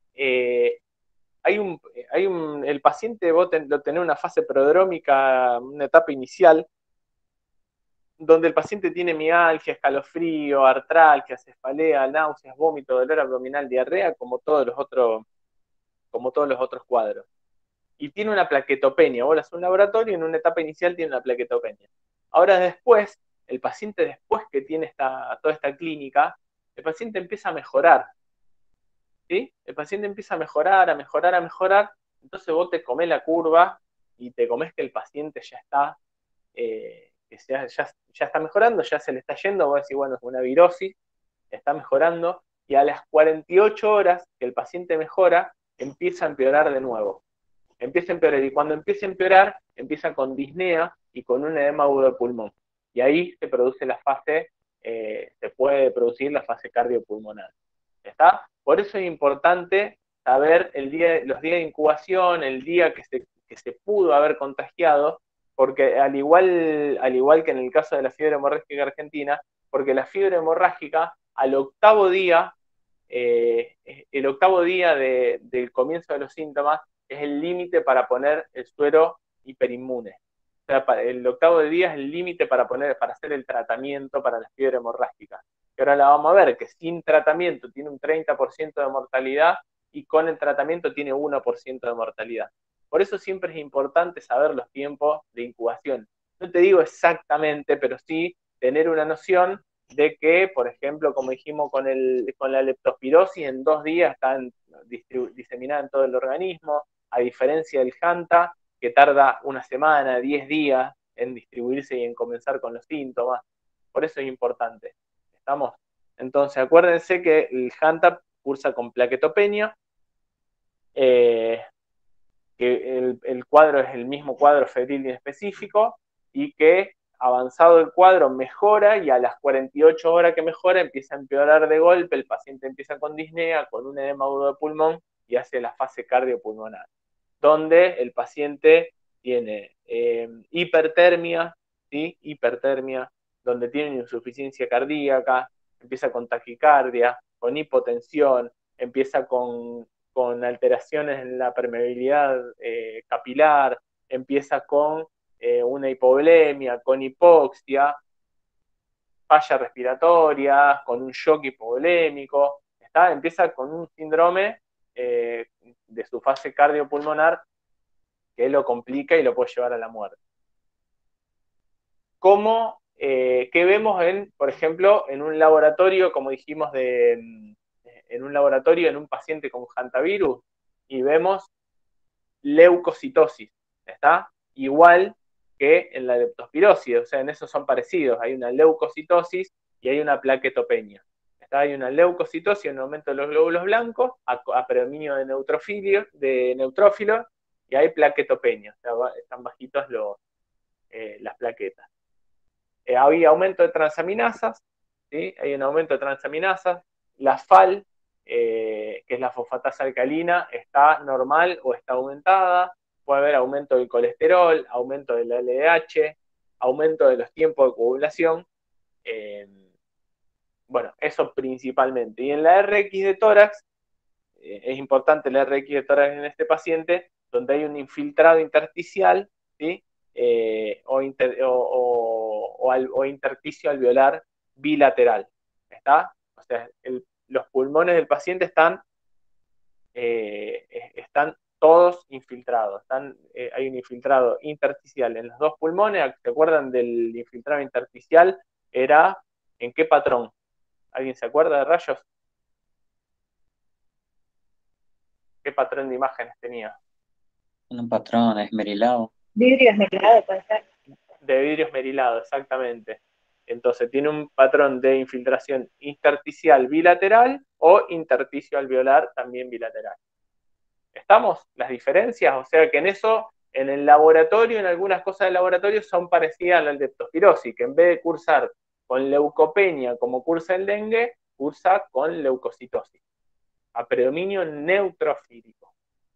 eh, hay un, hay un, el paciente, vos ten, lo tenés una fase prodrómica, una etapa inicial, donde el paciente tiene mialgia, escalofrío, artralgia, cefalea, náuseas, vómito, dolor abdominal, diarrea, como todos los otros, como todos los otros cuadros. Y tiene una plaquetopenia. Vos le haces un laboratorio y en una etapa inicial tiene una plaquetopenia. Ahora después, el paciente después que tiene esta, toda esta clínica, el paciente empieza a mejorar. ¿Sí? El paciente empieza a mejorar, a mejorar, a mejorar. Entonces vos te comés la curva y te comés que el paciente ya está, eh, que ya, ya, ya está mejorando, ya se le está yendo. Vos decís, bueno, es una virosis, está mejorando. Y a las cuarenta y ocho horas que el paciente mejora, empieza a empeorar de nuevo. Empieza a empeorar, y cuando empieza a empeorar, empieza con disnea y con un edema agudo de pulmón. Y ahí se produce la fase, eh, se puede producir la fase cardiopulmonar. ¿Está? Por eso es importante saber el día, los días de incubación, el día que se, que se pudo haber contagiado, porque al igual, al igual que en el caso de la fiebre hemorrágica argentina, porque la fiebre hemorrágica al octavo día, eh, el octavo día de, del comienzo de los síntomas, es el límite para poner el suero hiperinmune. O sea, el octavo de día es el límite para poner, para hacer el tratamiento para la fiebre hemorrágica. Que ahora la vamos a ver, que sin tratamiento tiene un treinta por ciento de mortalidad y con el tratamiento tiene uno por ciento de mortalidad. Por eso siempre es importante saber los tiempos de incubación. No te digo exactamente, pero sí tener una noción de que, por ejemplo, como dijimos con, el, con la leptospirosis, en dos días está diseminada en todo el organismo, a diferencia del Hanta, que tarda una semana, diez días en distribuirse y en comenzar con los síntomas. Por eso es importante. ¿Estamos? Entonces, acuérdense que el Hanta cursa con plaquetopenia, eh, que el, el cuadro es el mismo cuadro febril inespecífico y que avanzado el cuadro mejora y a las cuarenta y ocho horas que mejora empieza a empeorar de golpe, el paciente empieza con disnea, con un edema agudo de pulmón y hace la fase cardiopulmonar, donde el paciente tiene eh, hipertermia, ¿sí? hipertermia, donde tiene insuficiencia cardíaca, empieza con taquicardia, con hipotensión, empieza con, con alteraciones en la permeabilidad eh, capilar, empieza con eh, una hipovolemia, con hipoxia, falla respiratoria, con un shock hipovolémico, ¿está? Empieza con un síndrome eh, de su fase cardiopulmonar que lo complica y lo puede llevar a la muerte. ¿Cómo, eh, ¿Qué vemos, en, por ejemplo, en un laboratorio, como dijimos, de, en un laboratorio, en un paciente con hantavirus? Y vemos leucocitosis, ¿está? Igual que en la leptospirosis, o sea, en eso son parecidos. Hay una leucocitosis y hay una plaquetopenia. ¿Está? Hay una leucocitosis, un aumento de los glóbulos blancos, a, a predominio de neutrófilos, de neutrófilos, y hay plaquetopenia, o sea, están bajitos los, eh, las plaquetas. Eh, hay aumento de transaminasas, ¿sí? Hay un aumento de transaminasas, la F A L eh, que es la fosfatasa alcalina, está normal o está aumentada. Puede haber aumento del colesterol, aumento del L D H, aumento de los tiempos de coagulación. Eh, bueno, eso principalmente. Y en la R X de tórax, eh, es importante la R X de tórax en este paciente, donde hay un infiltrado intersticial, ¿sí? eh, o, inter, o, o, o, al, o intersticio alveolar bilateral. ¿Está? O sea, el, los pulmones del paciente están, eh, están todos infiltrados. Están, eh, hay un infiltrado intersticial en los dos pulmones. ¿Se acuerdan del infiltrado intersticial? Era, ¿en qué patrón? ¿Alguien se acuerda de rayos? ¿Qué patrón de imágenes tenía? Un patrón esmerilado. Vidrio esmerilado, puede ser. De vidrio esmerilado, exactamente. Entonces tiene un patrón de infiltración intersticial bilateral o intersticio alveolar también bilateral. ¿Estamos? Las diferencias, o sea que en eso, en el laboratorio, en algunas cosas del laboratorio son parecidas a la leptospirosis, que en vez de cursar con leucopenia como cursa el dengue, cursa con leucocitosis, a predominio neutrofílico,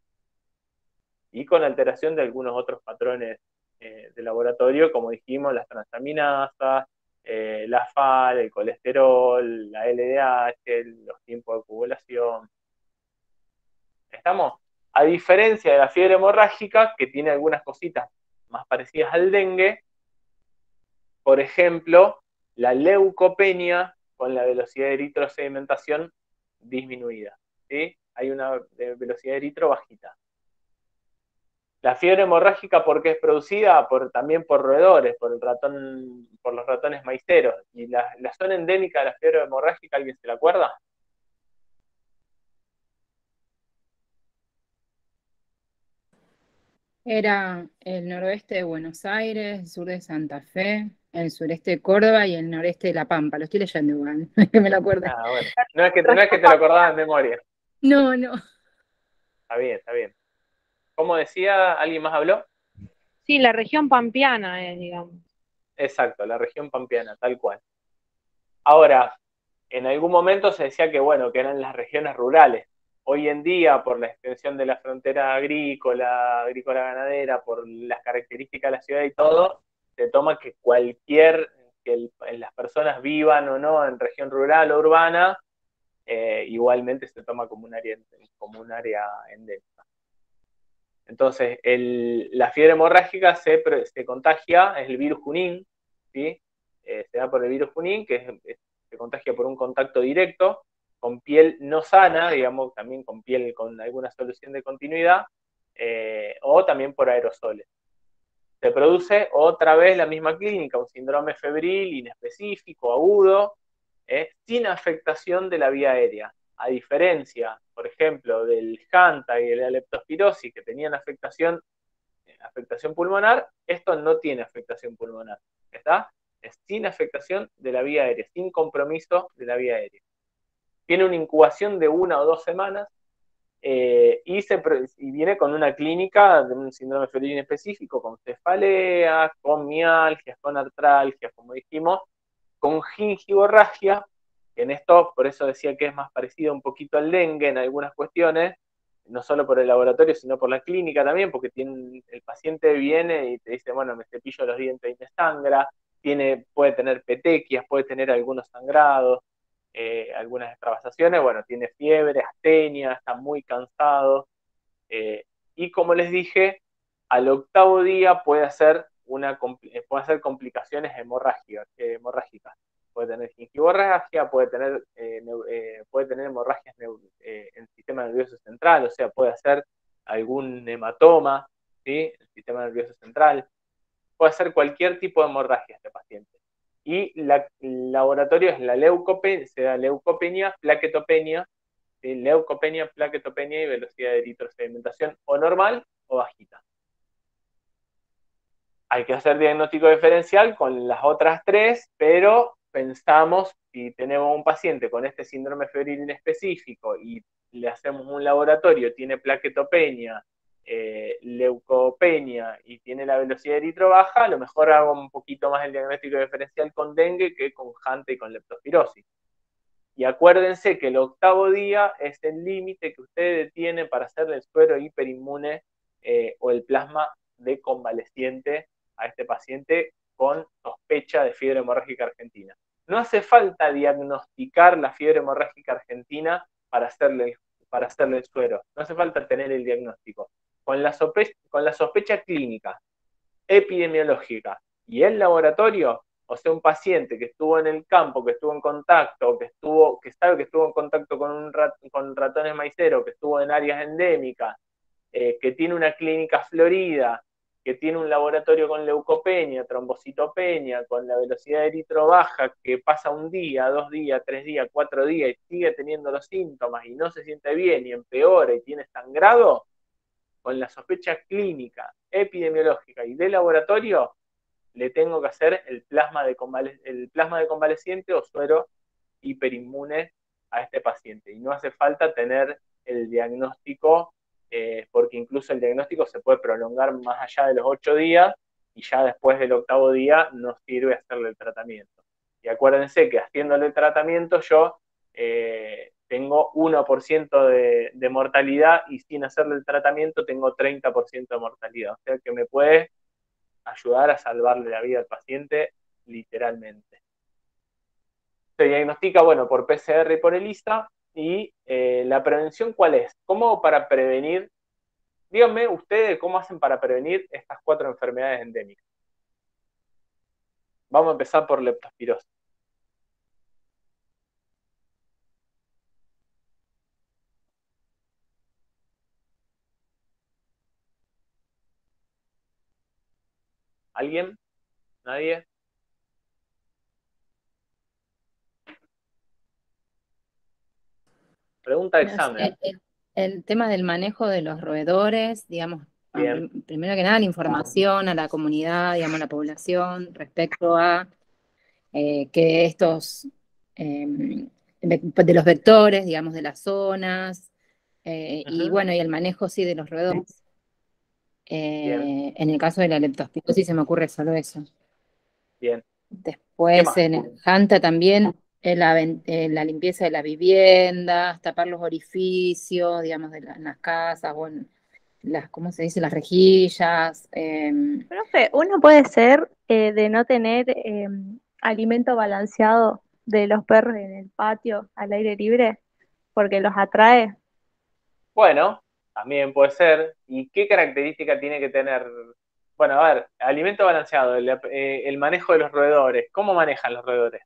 y con alteración de algunos otros patrones eh, de laboratorio, como dijimos, las transaminasas, eh, la F A L, el colesterol, la L D H, los tiempos de coagulación. ¿Estamos? A diferencia de la fiebre hemorrágica, que tiene algunas cositas más parecidas al dengue, por ejemplo, la leucopenia con la velocidad de eritrosedimentación disminuida, ¿sí? Hay una velocidad de eritro bajita. La fiebre hemorrágica, ¿por qué es producida? Por, también por roedores, por, el ratón, por los ratones maiceros. ¿Y la, la zona endémica de la fiebre hemorrágica, alguien se la acuerda? Era el noroeste de Buenos Aires, el sur de Santa Fe, el sureste de Córdoba y el noreste de La Pampa. Lo estoy leyendo igual, que me lo acuerdo. Ah, bueno. No es que, no es que te lo acordabas en memoria. No, no. Está bien, está bien. ¿Cómo decía? ¿Alguien más habló? Sí, la región pampeana, eh, digamos. Exacto, la región pampeana, tal cual. Ahora, en algún momento se decía que, bueno, que eran las regiones rurales. Hoy en día, por la extensión de la frontera agrícola, agrícola-ganadera, por las características de la ciudad y todo, se toma que cualquier, que el, las personas vivan o no en región rural o urbana, eh, igualmente se toma como un área, como un área endémica. Entonces, el, la fiebre hemorrágica se, se contagia, es el virus Junín, ¿sí? Eh, se da por el virus Junín, que es, es, se contagia por un contacto directo, con piel no sana, digamos, también con piel con alguna solución de continuidad, eh, o también por aerosoles. Se produce otra vez la misma clínica, un síndrome febril inespecífico, agudo, eh, sin afectación de la vía aérea. A diferencia, por ejemplo, del Hanta y de la leptospirosis, que tenían afectación, afectación pulmonar, esto no tiene afectación pulmonar, ¿está? Es sin afectación de la vía aérea, sin compromiso de la vía aérea. Tiene una incubación de una o dos semanas, eh, y, se, y viene con una clínica de un síndrome febril específico, con cefaleas, con mialgias, con artralgias, como dijimos, con gingivorragia, que en esto, por eso decía que es más parecido un poquito al dengue en algunas cuestiones, no solo por el laboratorio, sino por la clínica también, porque tiene, el paciente viene y te dice, bueno, me cepillo los dientes y me sangra, tiene, puede tener petequias, puede tener algunos sangrados, eh, algunas extravasaciones, bueno, tiene fiebre, astenia, está muy cansado, eh, y como les dije, al octavo día puede hacer, una, puede hacer complicaciones hemorrágicas, eh, hemorrágicas. Puede tener gingivorragia, puede tener, eh, eh, puede tener hemorragias eh, en el sistema nervioso central, o sea, puede hacer algún hematoma, ¿sí? En el sistema nervioso central. Puede hacer cualquier tipo de hemorragia este paciente. Y la, el laboratorio es la leucopenia, se da leucopenia, plaquetopenia, ¿sí? Leucopenia, plaquetopenia y velocidad de eritrosedimentación o normal o bajita. Hay que hacer diagnóstico diferencial con las otras tres, pero pensamos, si tenemos un paciente con este síndrome febril inespecífico y le hacemos un laboratorio, tiene plaquetopenia, eh, leucopenia y tiene la velocidad de eritro baja, a lo mejor hago un poquito más el diagnóstico diferencial con dengue que con Hanta y con leptospirosis. Y acuérdense que el octavo día es el límite que usted tiene para hacerle el suero hiperinmune eh, o el plasma de convaleciente a este paciente con sospecha de fiebre hemorrágica argentina. No hace falta diagnosticar la fiebre hemorrágica argentina para hacerle, para hacerle el suero. No hace falta tener el diagnóstico. Con la sospecha, con la sospecha clínica, epidemiológica y el laboratorio, o sea, un paciente que estuvo en el campo, que estuvo en contacto, que estuvo, que sabe que estuvo en contacto con, un rat, con ratones maiceros, que estuvo en áreas endémicas, eh, que tiene una clínica florida, que tiene un laboratorio con leucopenia, trombocitopenia, con la velocidad de eritro baja, que pasa un día, dos días, tres días, cuatro días y sigue teniendo los síntomas y no se siente bien y empeora y tiene sangrado, con la sospecha clínica, epidemiológica y de laboratorio, le tengo que hacer el plasma de, convale el plasma de convaleciente o suero hiperinmune a este paciente. Y no hace falta tener el diagnóstico, eh, porque incluso el diagnóstico se puede prolongar más allá de los ocho días y ya después del octavo día no sirve hacerle el tratamiento. Y acuérdense que haciéndole el tratamiento yo eh, tengo uno por ciento de, de mortalidad y sin hacerle el tratamiento tengo treinta por ciento de mortalidad. O sea que me puede ayudar a salvarle la vida al paciente literalmente. Se diagnostica, bueno, por P C R y por ELISA. Y eh, la prevención, ¿cuál es? ¿Cómo para prevenir? Díganme ustedes cómo hacen para prevenir estas cuatro enfermedades endémicas. Vamos a empezar por leptospirosis. ¿Alguien? ¿Nadie? Pregunta de examen. El, el tema del manejo de los roedores, digamos, Bien. primero que nada, la información a la comunidad, digamos, a la población, respecto a eh, que estos, eh, de los vectores, digamos, de las zonas, eh, y Ujú. bueno, y el manejo, sí, de los roedores. Bien. Eh, en el caso de la leptospirosis se me ocurre solo eso. Bien. ¿Qué Después más? en el Hanta también eh, la, ven- eh, la limpieza de las viviendas, tapar los orificios, digamos, de la- en las casas, o en las, ¿cómo se dice? Las rejillas. em, Profe, uno puede ser eh, de no tener eh, alimento balanceado de los perros en el patio al aire libre porque los atrae. Bueno, también puede ser. ¿Y qué característica tiene que tener? Bueno, a ver, alimento balanceado, el, eh, el manejo de los roedores. ¿Cómo manejan los roedores?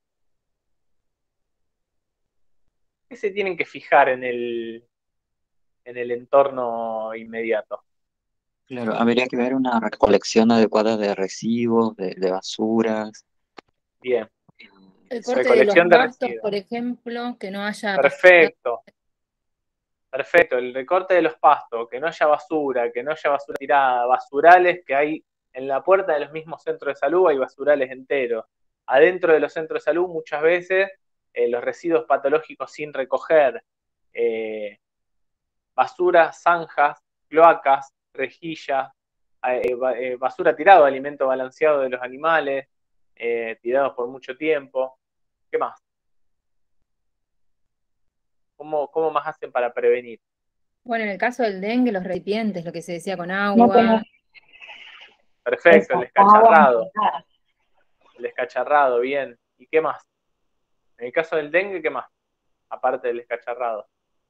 ¿Qué se tienen que fijar en el, en el entorno inmediato? Claro, habría que ver una recolección adecuada de residuos, de, de basuras. Bien. El corte de los Recolección de pastos, residuos. por ejemplo, que no haya... Perfecto. Perfecto. El recorte de los pastos, que no haya basura, que no haya basura tirada, basurales que hay en la puerta de los mismos centros de salud, hay basurales enteros. Adentro de los centros de salud muchas veces eh, los residuos patológicos sin recoger, eh, basuras, zanjas, cloacas, rejillas, eh, eh, basura tirada, alimento balanceado de los animales, eh, tirados por mucho tiempo. ¿Qué más? ¿Cómo, cómo más hacen para prevenir? Bueno, en el caso del dengue, los recipientes, lo que se decía con No agua. tenés Perfecto, el esa agua descacharrado. embotellada. El descacharrado, bien. ¿Y qué más? En el caso del dengue, ¿qué más? Aparte del descacharrado.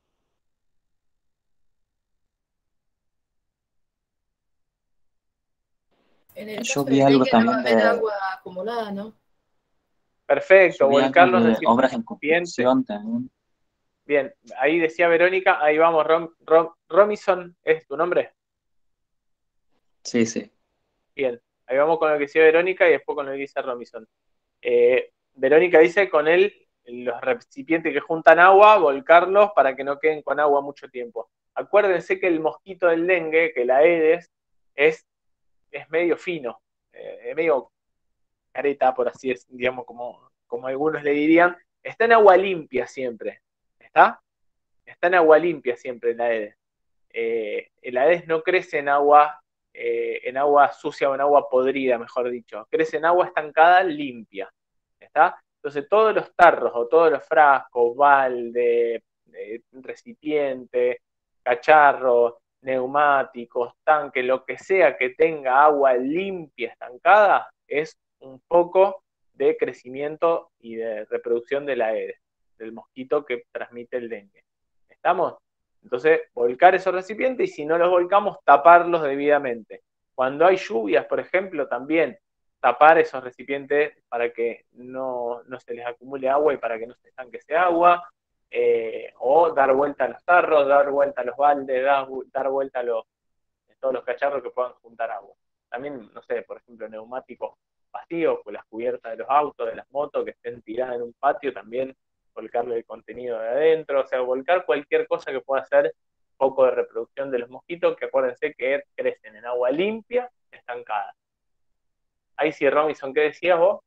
En el Yo caso vi del algo dengue no va a también haber de, agua acumulada, ¿no? Perfecto, yo vi algo volcar los de obras en recipientes. construcción también. Bien, ahí decía Verónica, ahí vamos, Rom, Rom, Romison, ¿es tu nombre? Sí, sí. Bien, ahí vamos con lo que decía Verónica y después con lo que dice Romison. Eh, Verónica dice con él, los recipientes que juntan agua, volcarlos para que no queden con agua mucho tiempo. Acuérdense que el mosquito del dengue, que la Aedes, es, es medio fino, eh, es medio careta, por así es, digamos, como, como algunos le dirían, está en agua limpia siempre, ¿está? Está en agua limpia siempre el Aedes. Eh, el Aedes no crece en agua, eh, en agua sucia o en agua podrida, mejor dicho, crece en agua estancada limpia, ¿está? Entonces todos los tarros o todos los frascos, balde, eh, recipiente, cacharros, neumáticos, tanques, lo que sea que tenga agua limpia estancada, es un foco de crecimiento y de reproducción del Aedes, del mosquito que transmite el dengue. ¿Estamos? Entonces, volcar esos recipientes y si no los volcamos, taparlos debidamente. Cuando hay lluvias, por ejemplo, también tapar esos recipientes para que no, no se les acumule agua y para que no se estanque ese agua, eh, o dar vuelta a los tarros, dar vuelta a los baldes, dar, dar vuelta a los, todos los cacharros que puedan juntar agua. También, no sé, por ejemplo, neumáticos vacíos, con las cubiertas de los autos, de las motos que estén tiradas en un patio, también volcarle el contenido de adentro, o sea, volcar cualquier cosa que pueda ser foco de reproducción de los mosquitos, que acuérdense que crecen en agua limpia, estancada. Ahí sí, Robinson, ¿qué decías vos?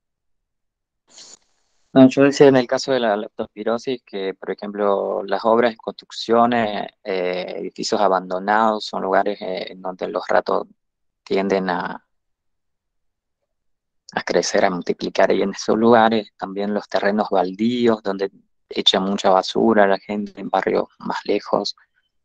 No, yo decía en el caso de la leptospirosis que, por ejemplo, las obras de construcciones, eh, edificios abandonados, son lugares eh, en donde los ratos tienden a, a crecer, a multiplicar, y en esos lugares también los terrenos baldíos, donde echan mucha basura la gente en barrios más lejos.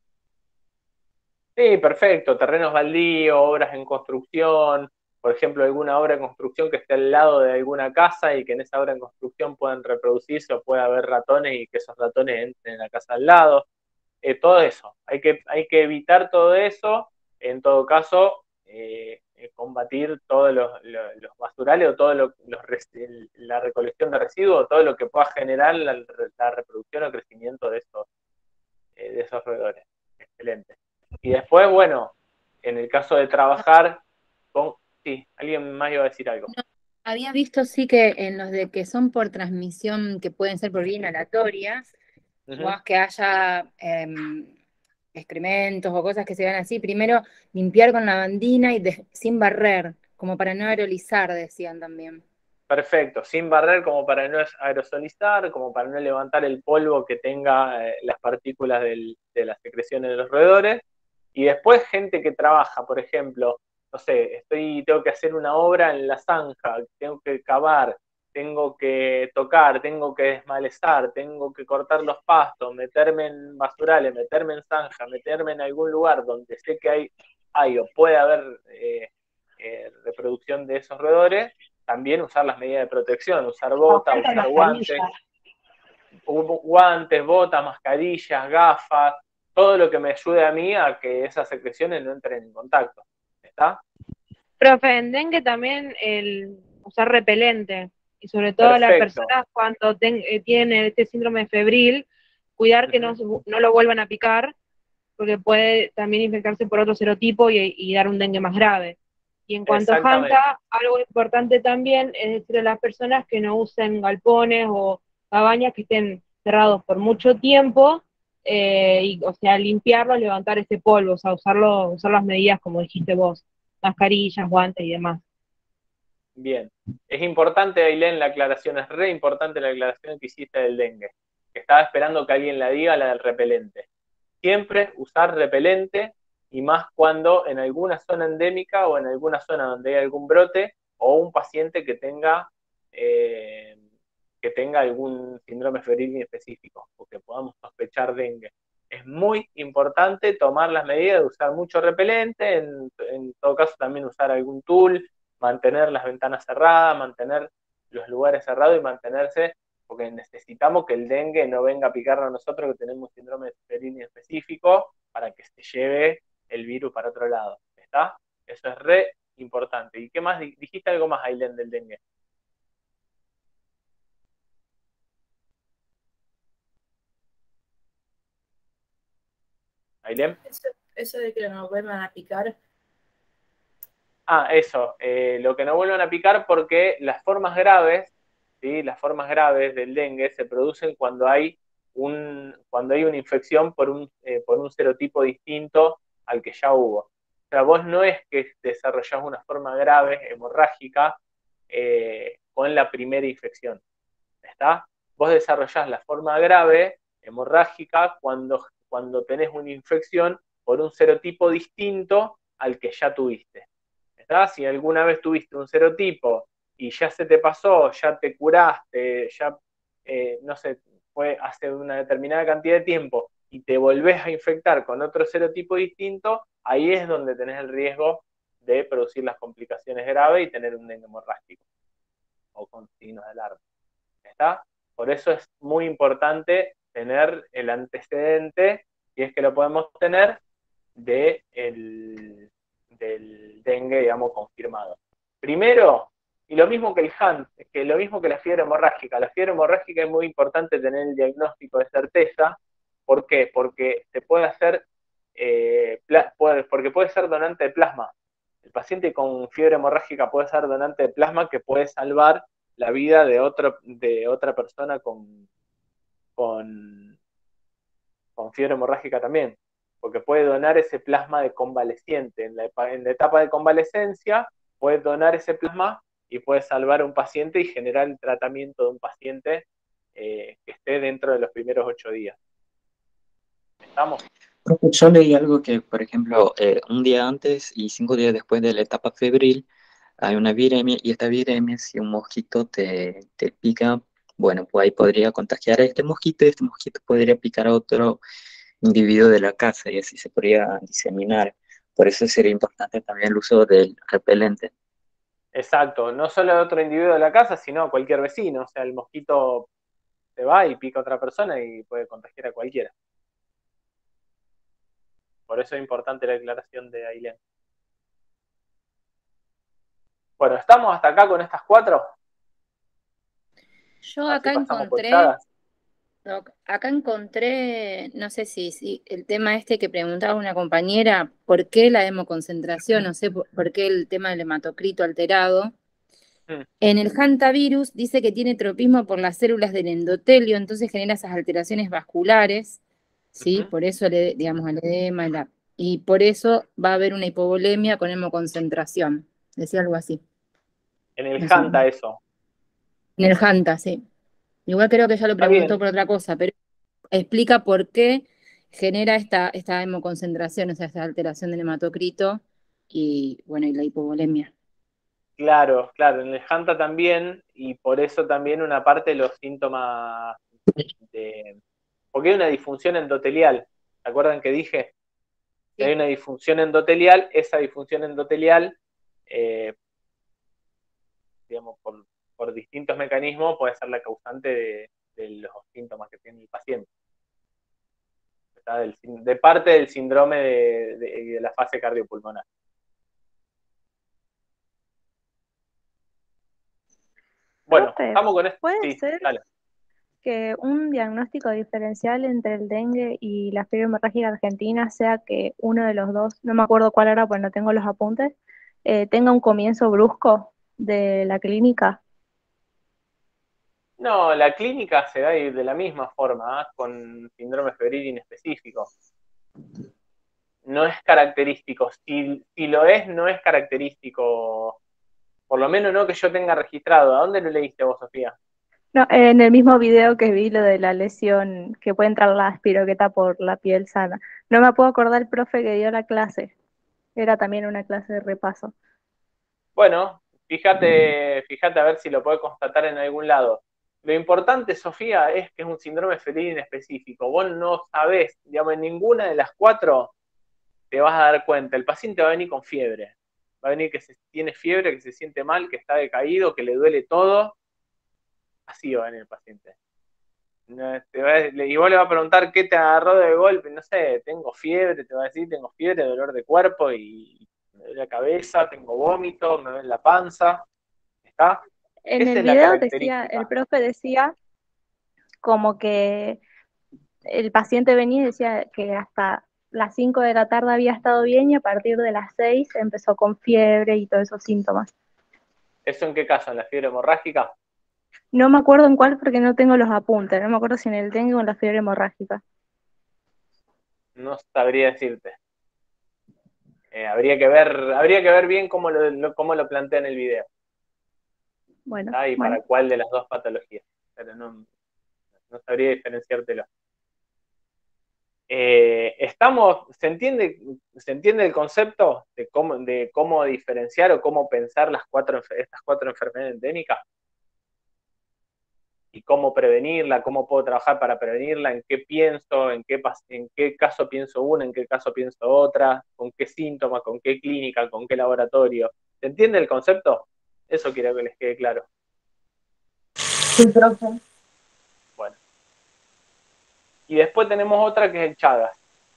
Sí, perfecto, terrenos baldíos, obras en construcción, por ejemplo, alguna obra en construcción que esté al lado de alguna casa y que en esa obra en construcción puedan reproducirse o pueda haber ratones y que esos ratones entren en la casa al lado. Eh, todo eso, hay que, hay que evitar todo eso, en todo caso, eh, eh, combatir todos los, los, los basurales o todo lo, los, la recolección de residuos, todo lo que pueda generar la, la reproducción o crecimiento de esos, eh, de esos roedores. Excelente. Y después, bueno, en el caso de trabajar con... Sí, alguien más iba a decir algo. No, había visto sí que en los de que son por transmisión, que pueden ser por vía inhalatoria, Uh-huh. o que haya eh, excrementos o cosas que se vean así, primero limpiar con lavandina y de, sin barrer, como para no aerolizar, decían también. Perfecto, sin barrer como para no aerosolizar, como para no levantar el polvo que tenga eh, las partículas del, de las secreciones de los roedores. Y después gente que trabaja, por ejemplo, no sé, estoy, tengo que hacer una obra en la zanja, tengo que cavar, tengo que tocar, tengo que desmalezar, tengo que cortar los pastos, meterme en basurales, meterme en zanja, meterme en algún lugar donde sé que hay, hay o puede haber eh, eh, reproducción de esos roedores. También usar las medidas de protección, usar botas, usar guantes, guantes, botas, mascarillas, gafas, todo lo que me ayude a mí a que esas secreciones no entren en contacto. ¿Está? Profe, en dengue también el usar repelente, y sobre todo Perfecto. las personas cuando ten, eh, tienen este síndrome febril, cuidar que uh-huh. no, no lo vuelvan a picar, porque puede también infectarse por otro serotipo y, y dar un dengue más grave. Y en cuanto a Hanta, algo importante también es decir a las personas que no usen galpones o cabañas que estén cerrados por mucho tiempo, eh, y, o sea, limpiarlos, levantar ese polvo, o sea, usarlo, usar las medidas como dijiste vos, mascarillas, guantes y demás. Bien, es importante, Ailén, la aclaración, es re importante la aclaración que hiciste del dengue, que estaba esperando que alguien la diga, la del repelente. Siempre usar repelente, y más cuando en alguna zona endémica o en alguna zona donde hay algún brote o un paciente que tenga eh, que tenga algún síndrome febril específico o que podamos sospechar dengue. Es muy importante tomar las medidas de usar mucho repelente, en, en todo caso también usar algún tool, mantener las ventanas cerradas, mantener los lugares cerrados y mantenerse, porque necesitamos que el dengue no venga a picarnos a nosotros que tenemos síndrome febril específico para que se lleve el virus para otro lado, ¿está? Eso es re importante. ¿Y qué más? Dijiste algo más, Ailén, del dengue. ¿Ailén? Eso, eso de que nos vuelvan a picar. Ah, eso, eh, lo que no vuelvan a picar porque las formas graves, ¿sí? Las formas graves del dengue se producen cuando hay un, cuando hay una infección por un, eh, por un serotipo distinto al que ya hubo. O sea, vos no es que desarrollás una forma grave, hemorrágica, eh, con la primera infección, ¿está? Vos desarrollás la forma grave, hemorrágica, cuando, cuando tenés una infección por un serotipo distinto al que ya tuviste. ¿Está? Si alguna vez tuviste un serotipo y ya se te pasó, ya te curaste, ya, eh, no sé, fue hace una determinada cantidad de tiempo, y te volvés a infectar con otro serotipo distinto, ahí es donde tenés el riesgo de producir las complicaciones graves y tener un dengue hemorrágico, o con signos de alarma. ¿Está? Por eso es muy importante tener el antecedente, si es que lo podemos tener, de el, del dengue, digamos, confirmado. Primero, y lo mismo que el H A N, que lo mismo que la fiebre hemorrágica. La fiebre hemorrágica es muy importante tener el diagnóstico de certeza. ¿Por qué? Porque se puede hacer, eh, puede, porque puede ser donante de plasma. El paciente con fiebre hemorrágica puede ser donante de plasma que puede salvar la vida de, otro, de otra persona con, con, con fiebre hemorrágica también, porque puede donar ese plasma de convaleciente. En la, en la etapa de convalecencia puede donar ese plasma y puede salvar a un paciente y generar el tratamiento de un paciente eh, que esté dentro de los primeros ocho días. ¿Estamos? Yo leí algo que, por ejemplo, eh, un día antes y cinco días después de la etapa febril, hay una viremia, y esta viremia, si un mosquito te, te pica, bueno, pues ahí podría contagiar a este mosquito, y este mosquito podría picar a otro individuo de la casa, y así se podría diseminar. Por eso sería importante también el uso del repelente. Exacto, no solo de otro individuo de la casa, sino cualquier vecino. O sea, el mosquito se va y pica a otra persona y puede contagiar a cualquiera. Por eso es importante la declaración de Ailén. Bueno, ¿estamos hasta acá con estas cuatro? Yo Así acá pasamos encontré, colchadas. no, acá encontré, no sé si, si el tema este que preguntaba una compañera, ¿por qué la hemoconcentración? No sé, por, por qué el tema del hematocrito alterado. Mm. En el hantavirus dice que tiene tropismo por las células del endotelio, entonces genera esas alteraciones vasculares, ¿sí? Ujú. Por eso, el, digamos, el edema, la- y por eso va a haber una hipovolemia con hemoconcentración. Decía algo así. En el No sé. Hanta eso. En el Hanta, sí. Igual creo que ya lo Está preguntó bien. por otra cosa, pero explica por qué genera esta, esta hemoconcentración, o sea, esta alteración del hematocrito y, bueno, y la hipovolemia. Claro, claro, en el Hanta también, y por eso también una parte de los síntomas de... Porque hay una disfunción endotelial. ¿Se acuerdan que dije? Si hay una disfunción endotelial, esa disfunción endotelial, eh, digamos, por, por distintos mecanismos, puede ser la causante de, de los síntomas que tiene el paciente. ¿Está? Del, de parte del síndrome de, de, de la fase cardiopulmonar. Bueno, Profe, estamos con esto. ¿puede Sí, ser dale. que un diagnóstico diferencial entre el dengue y la fiebre hemorrágica argentina sea que uno de los dos, no me acuerdo cuál era, pues no tengo los apuntes, eh, tenga un comienzo brusco de la clínica? No, la clínica se da de la misma forma, ¿eh? Con síndrome febril inespecífico. No es característico. Si, si lo es, no es característico. Por lo menos no que yo tenga registrado. ¿A dónde lo leíste vos, Sofía? No, en el mismo video que vi lo de la lesión que puede entrar la espiroqueta por la piel sana. No me puedo acordar el profe que dio la clase. Era también una clase de repaso. Bueno, fíjate, fíjate a ver si lo puedes constatar en algún lado. Lo importante, Sofía, es que es un síndrome febril inespecífico. Vos no sabés, digamos, en ninguna de las cuatro te vas a dar cuenta. El paciente va a venir con fiebre. Va a venir que se, tiene fiebre, que se siente mal, que está decaído, que le duele todo. Así va a venir el paciente. No, te va a- y vos le vas a preguntar qué te agarró de golpe. No sé, tengo fiebre, te va a decir, tengo fiebre, dolor de cuerpo y me duele la cabeza, tengo vómito, me duele la panza. ¿Está? En Esa el es la video decía, el característica. profe decía como que el paciente venía y decía que hasta las cinco de la tarde había estado bien y a partir de las seis empezó con fiebre y todos esos síntomas. ¿Eso en qué caso? ¿En la fiebre hemorrágica? No me acuerdo en cuál porque no tengo los apuntes, no me acuerdo si en el dengue o en la fiebre hemorrágica. No sabría decirte. Eh, habría que ver, habría que ver bien cómo lo, lo- cómo lo plantea en el video. Bueno, ¿Está? Y bueno. para cuál de las dos patologías. Pero no, no sabría diferenciártelo. Eh, estamos, ¿se entiende, ¿se entiende el concepto de cómo, de cómo diferenciar o cómo pensar las cuatro, estas cuatro enfermedades endémicas? Y cómo prevenirla, cómo puedo trabajar para prevenirla, en qué pienso, en qué, en qué caso pienso una, en qué caso pienso otra, con qué síntomas, con qué clínica, con qué laboratorio. ¿Se entiende el concepto? Eso quiero que les quede claro. Sí, profe. Bueno. Y después tenemos otra que es el Chagas.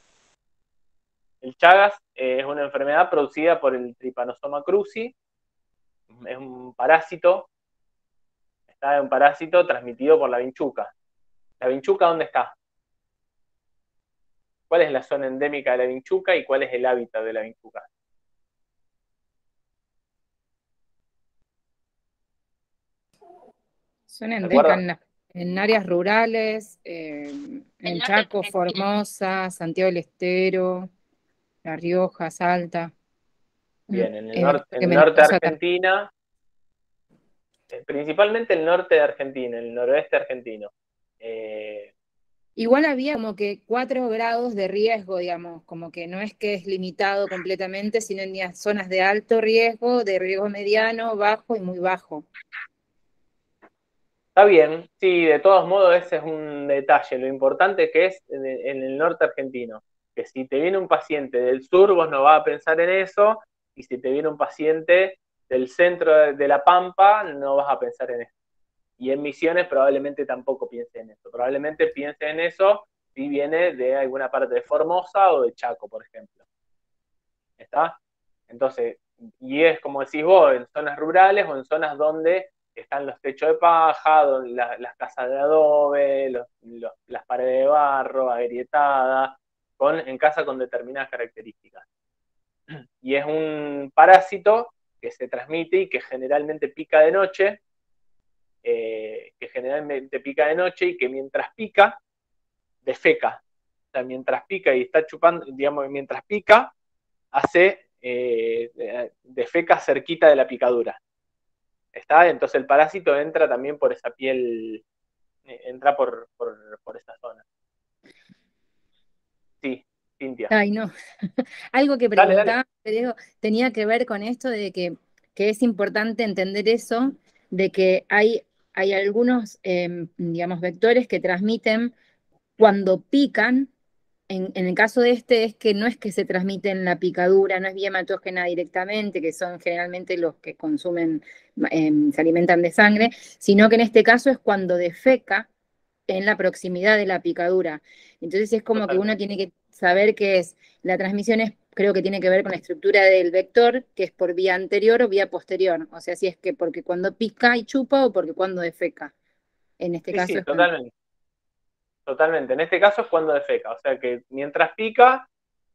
El Chagas eh, es una enfermedad producida por el Trypanosoma cruzi. Es un parásito. Está en un parásito transmitido por la vinchuca. ¿La vinchuca dónde está? ¿Cuál es la zona endémica de la vinchuca y cuál es el hábitat de la vinchuca? Zona endémica en, en áreas rurales, eh, en Chaco, Formosa, Santiago del Estero, La Rioja, Salta. Bien, en el, Eh, norte, en el norte de Argentina, eh, principalmente el norte de Argentina, el noroeste argentino. Eh, Igual había como que cuatro grados de riesgo, digamos, como que no es que es limitado completamente, sino en zonas de alto riesgo, de riesgo mediano, bajo y muy bajo. Está bien, sí, de todos modos ese es un detalle. Lo importante que es en el, en el norte argentino, que si te viene un paciente del sur, vos no vas a pensar en eso, y si te viene un paciente del centro de, de La Pampa, no vas a pensar en eso. Y en Misiones probablemente tampoco piense en eso. Probablemente piense en eso si viene de alguna parte de Formosa o de Chaco, por ejemplo. ¿Está? Entonces, y es como decís vos, en zonas rurales o en zonas donde están los techos de paja, donde la, las casas de adobe, los, los, las paredes de barro, agrietadas, con, en casa con determinadas características. Y es un parásito que se transmite y que generalmente pica de noche, eh, que generalmente pica de noche y que mientras pica, defeca. O sea, mientras pica y está chupando, digamos, mientras pica, hace eh, defeca cerquita de la picadura. ¿Está? Entonces el parásito entra también por esa piel, entra por, por, por esa zona. Sí, Cintia. Ay, no. Algo que preguntaba, Diego, tenía que ver con esto de que, que es importante entender eso, de que hay, hay algunos, eh, digamos, vectores que transmiten cuando pican. En, en el caso de este es que no es que se transmiten la picadura, no es vía hematógena directamente, que son generalmente los que consumen, eh, se alimentan de sangre, sino que en este caso es cuando defeca en la proximidad de la picadura. Entonces es como Totalmente. Que uno tiene que saber que es, la transmisión es, creo que tiene que ver con la estructura del vector, que es por vía anterior o vía posterior. O sea, si es que porque cuando pica y chupa o porque cuando defeca. En este sí, caso sí, es totalmente. Cuando... Totalmente. En este caso es cuando defeca. O sea que mientras pica,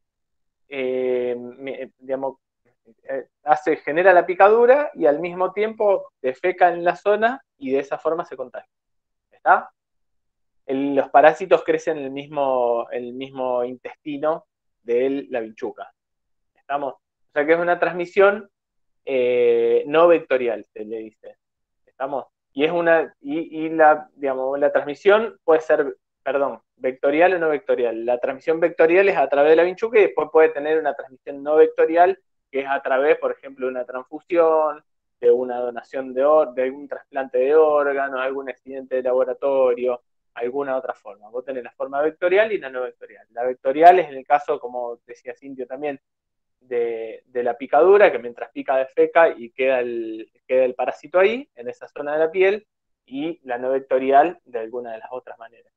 eh, digamos, eh, hace, genera la picadura y al mismo tiempo defeca en la zona y de esa forma se contagia. ¿Está? El, los parásitos crecen en el mismo, el mismo intestino de la vinchuca. ¿Estamos? O sea que es una transmisión eh, no vectorial, se le dice. ¿Estamos? Y es una, y, y la, digamos, la transmisión puede ser, perdón, vectorial o no vectorial. La transmisión vectorial es a través de la vinchuca y después puede tener una transmisión no vectorial, que es a través, por ejemplo, de una transfusión, de una donación de, de algún trasplante de órganos, algún accidente de laboratorio, alguna otra forma. Vos tenés la forma vectorial y la no vectorial. La vectorial es en el caso, como decía Cintia también, de, de la picadura, que mientras pica defeca y queda el, queda el parásito ahí, en esa zona de la piel, y la no vectorial de alguna de las otras maneras.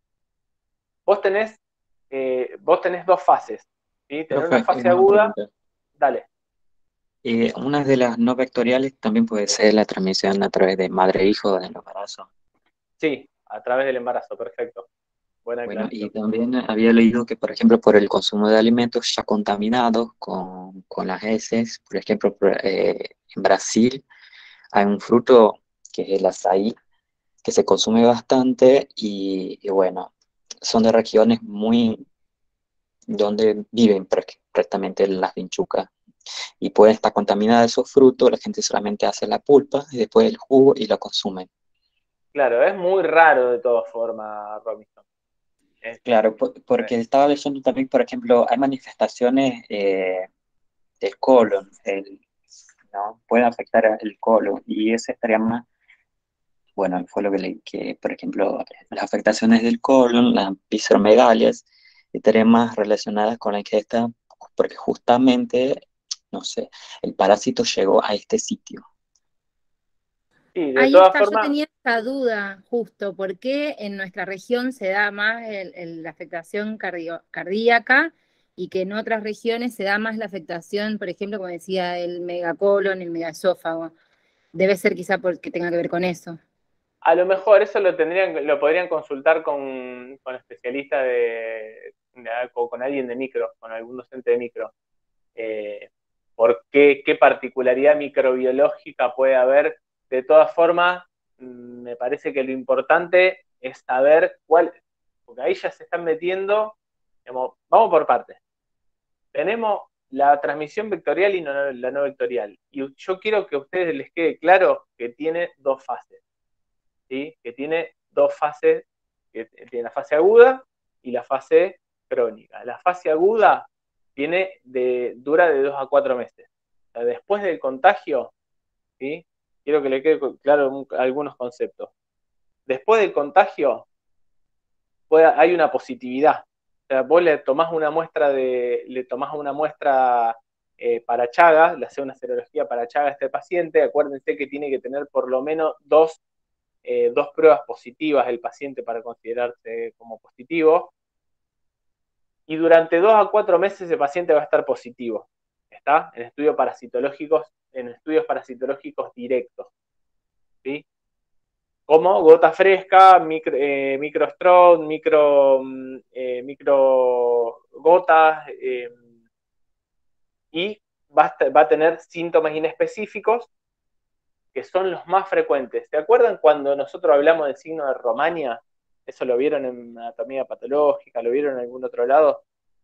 Vos tenés, eh, vos tenés dos fases, ¿sí? Tenés Profe, una fase una aguda, pregunta. dale. Eh, una de las no vectoriales también puede ser la transmisión a través de madre-hijo en el embarazo. Sí, a través del embarazo, perfecto. Buena Bueno, y aclaración. también había leído que, por ejemplo, por el consumo de alimentos ya contaminados con, con las heces, por ejemplo, por- eh, en Brasil hay un fruto que es el açaí, que se consume bastante y, y bueno, son de regiones muy donde viven práct- prácticamente las vinchucas y pueden estar contaminados esos frutos, la gente solamente hace la pulpa y después el jugo y lo consumen. Claro, es muy raro de todas formas, Robinson. Es- Claro, po- porque estaba leyendo también, por ejemplo, hay manifestaciones eh, del colon, el, ¿no? Puede afectar el colon y ese estaría más, bueno, fue lo que leí, que, por ejemplo, las afectaciones del colon, las visceromegalias, estarían más relacionadas con la ingesta, porque justamente, no sé, el parásito llegó a este sitio. Sí, de Ahí todas está, yo formas, tenía esa duda justo, ¿por qué en nuestra región se da más el- el- la afectación cardio- cardíaca y que en otras regiones se da más la afectación, por ejemplo, como decía, el megacolon, el megaesófago? Debe ser quizá porque tenga que ver con eso. a lo mejor eso lo tendrían, lo podrían consultar con, con especialistas de, de- o con alguien de micro, con algún docente de micro. Eh, ¿por qué, qué particularidad microbiológica puede haber? De todas formas, mm, me parece que lo importante es saber cuál, porque ahí ya se están metiendo, digamos, vamos por partes. Tenemos la transmisión vectorial y no, la no vectorial. Y yo quiero que a ustedes les quede claro que tiene dos fases. ¿Sí? Que tiene dos fases, que tiene la fase aguda y la fase crónica. La fase aguda tiene de, dura de dos a cuatro meses. O sea, después del contagio, ¿sí? Quiero que le quede claro algunos conceptos. Después del contagio, puede, hay una positividad. O sea, vos le tomás una muestra de, le tomás una muestra eh, para Chagas, le hace una serología para Chagas a este paciente, acuérdense que tiene que tener por lo menos dos Eh, dos pruebas positivas el paciente para considerarse como positivo, y durante dos a cuatro meses el paciente va a estar positivo, ¿está? En estudios parasitológicos, en estudios parasitológicos directos, ¿sí? Como gota fresca, micro, eh, microstrode, micro, eh, micro gotas, eh, y va a, va a tener síntomas inespecíficos que son los más frecuentes. ¿Se acuerdan cuando nosotros hablamos del signo de Romaña? ¿Eso lo vieron en anatomía patológica? ¿Lo vieron en algún otro lado?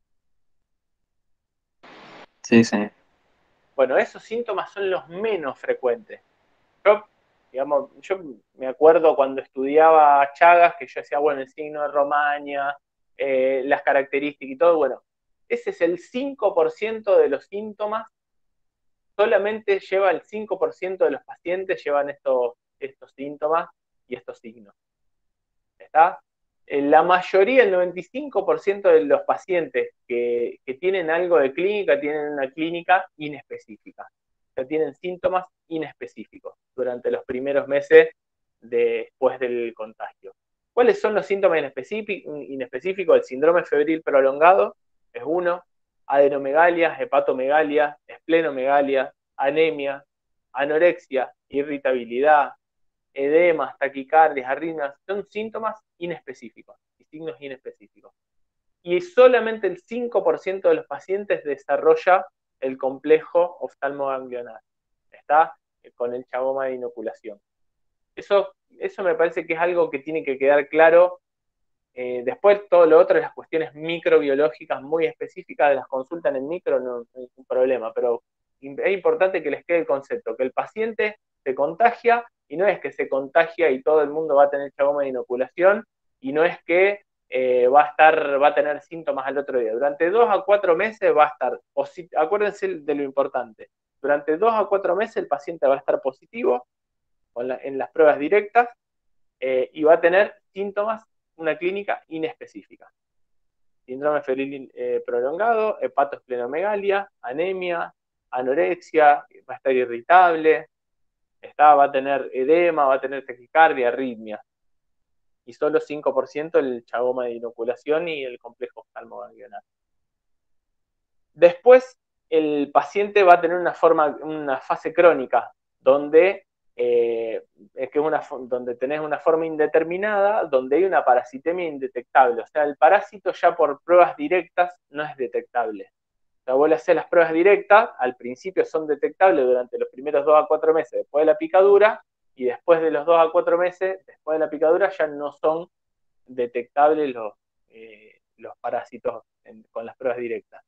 Sí, sí. Bueno, esos síntomas son los menos frecuentes. Yo, digamos, yo me acuerdo cuando estudiaba Chagas, que yo decía, bueno, el signo de Romaña, eh, las características y todo, bueno, ese es el cinco por ciento de los síntomas, solamente lleva el cinco por ciento de los pacientes llevan estos, estos síntomas y estos signos. ¿Está? La mayoría, el noventa y cinco por ciento de los pacientes que, que tienen algo de clínica, tienen una clínica inespecífica. O sea, tienen síntomas inespecíficos durante los primeros meses después del contagio. ¿Cuáles son los síntomas inespecíficos? El síndrome febril prolongado es uno, adenomegalia, hepatomegalia, esplenomegalia, anemia, anorexia, irritabilidad, edemas, taquicardias, arritmias, son síntomas inespecíficos y signos inespecíficos. Y solamente el cinco por ciento de los pacientes desarrolla el complejo oftalmoganglionar. Está con el chagoma de inoculación. Eso, eso me parece que es algo que tiene que quedar claro. Eh, después todo lo otro, las cuestiones microbiológicas muy específicas, las consultan en micro, no, no hay ningún problema, pero es importante que les quede el concepto, que el paciente se contagia, y no es que se contagia y todo el mundo va a tener chagoma de inoculación, y no es que eh, va a estar, va a tener síntomas al otro día. Durante dos a cuatro meses va a estar, o si, acuérdense de lo importante, durante dos a cuatro meses el paciente va a estar positivo la, en las pruebas directas, eh, y va a tener síntomas, una clínica inespecífica. Síndrome febril eh, prolongado, hepatoesplenomegalia, anemia, anorexia, va a estar irritable, está, va a tener edema, va a tener taquicardia, arritmia. Y solo cinco por ciento el chagoma de inoculación y el complejo oftalmoganglionar. Después, el paciente va a tener una, forma, una fase crónica, donde, eh, es que una, donde tenés una forma indeterminada, donde hay una parasitemia indetectable. O sea, el parásito ya por pruebas directas no es detectable. O sea, vos le hacés las pruebas directas, al principio son detectables durante los primeros dos a cuatro meses después de la picadura, y después de los dos a cuatro meses después de la picadura ya no son detectables los, eh, los parásitos en, con las pruebas directas.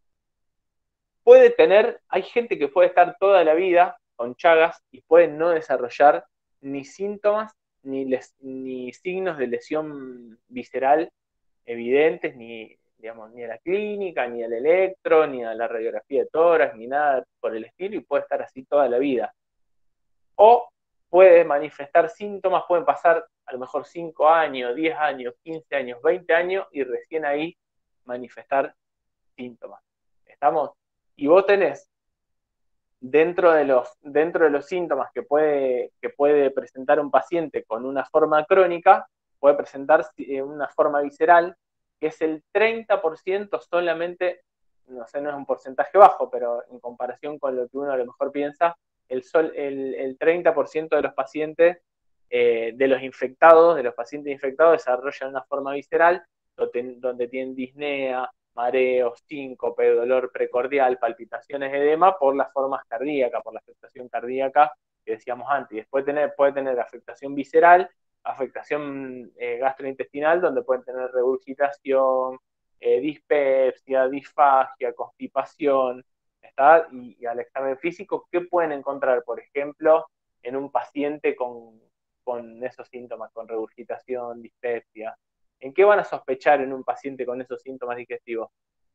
Puede tener, hay gente que puede estar toda la vida con Chagas y puede no desarrollar ni síntomas ni, les, ni signos de lesión visceral evidentes ni, digamos, ni a la clínica, ni al electro, ni a la radiografía de tórax, ni nada por el estilo, y puede estar así toda la vida. O puede manifestar síntomas, pueden pasar a lo mejor cinco años, diez años, quince años, veinte años, y recién ahí manifestar síntomas. ¿Estamos? Y vos tenés dentro de los, dentro de los síntomas que puede, que puede presentar un paciente con una forma crónica, puede presentar una forma visceral, que es el treinta por ciento solamente, no sé, no es un porcentaje bajo, pero en comparación con lo que uno a lo mejor piensa, el, sol, el, el treinta por ciento de los pacientes, eh, de los infectados, de los pacientes infectados, desarrollan una forma visceral donde, donde tienen disnea, mareos, síncope, dolor precordial, palpitaciones, edema, por las formas cardíacas, por la afectación cardíaca que decíamos antes. Y después tener, puede tener afectación visceral, afectación eh, gastrointestinal, donde pueden tener regurgitación, eh, dispepsia, disfagia, constipación, ¿está? Y, y al examen físico, ¿qué pueden encontrar, por ejemplo, en un paciente con, con esos síntomas, con regurgitación, dispepsia? ¿En qué van a sospechar en un paciente con esos síntomas digestivos?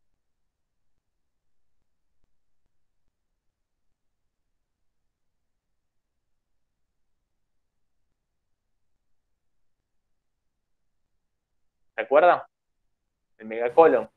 ¿Se acuerdan? El megacolon.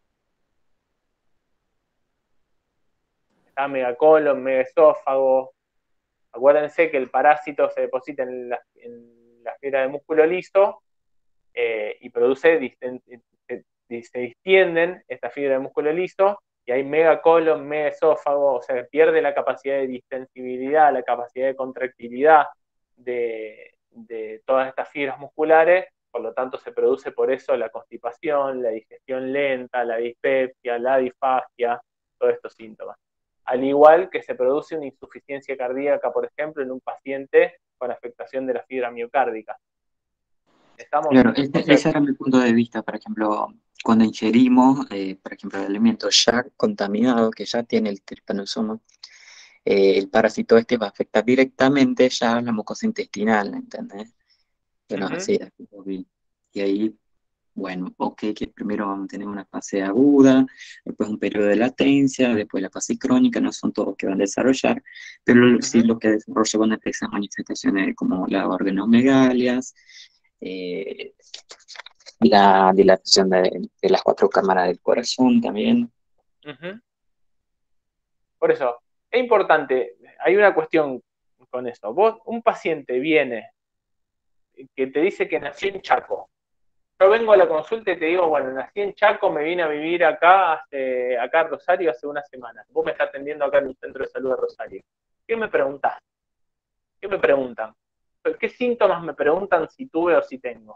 Está megacolon, megaesófago. Acuérdense que el parásito se deposita en la, en la fibra de músculo liso eh, y produce, se, se distienden esta fibra de músculo liso y hay megacolon, megaesófago, o sea, pierde la capacidad de distensibilidad, la capacidad de contractilidad de, de todas estas fibras musculares, por lo tanto se produce por eso la constipación, la digestión lenta, la dispepsia, la disfagia, todos estos síntomas. Al igual que se produce una insuficiencia cardíaca, por ejemplo, en un paciente con afectación de la fibra miocárdica. Estamos, Claro, ese, o sea, ese era mi punto de vista, por ejemplo, cuando ingerimos, eh, por ejemplo, alimentos ya contaminados, que ya tiene el trypanosoma, eh, el parásito este va a afectar directamente ya la mucosa intestinal, ¿entendés? Bueno, uh-huh. así, así lo vi. Y ahí, bueno, ok, que primero vamos a tener una fase aguda, después un periodo de latencia, después la fase crónica, no son todos que van a desarrollar, pero Uh-huh. sí lo que desarrolla van a ser esas manifestaciones como las organomegalias, eh, la dilatación de, de las cuatro cámaras del corazón también. Uh-huh. Por eso, es importante, hay una cuestión con esto. Vos, un paciente viene que te dice que nació en Chaco. Yo vengo a la consulta y te digo, bueno, nací en Chaco, me vine a vivir acá, hace, acá a Rosario hace una semana. Vos me estás atendiendo acá en el Centro de Salud de Rosario. ¿Qué me preguntás? ¿Qué me preguntan? ¿Qué síntomas me preguntan si tuve o si tengo?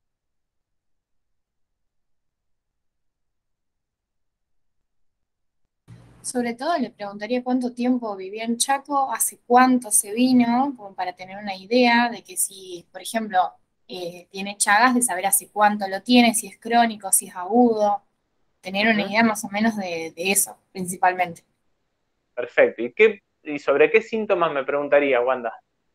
Sobre todo le preguntaría cuánto tiempo vivía en Chaco, hace cuánto se vino, como para tener una idea de que si, por ejemplo, eh, tiene Chagas, de saber hace cuánto lo tiene, si es crónico, si es agudo, tener una Uh-huh. idea más o menos de, de eso, principalmente. Perfecto. ¿Y, qué, ¿Y sobre qué síntomas me preguntaría, Wanda?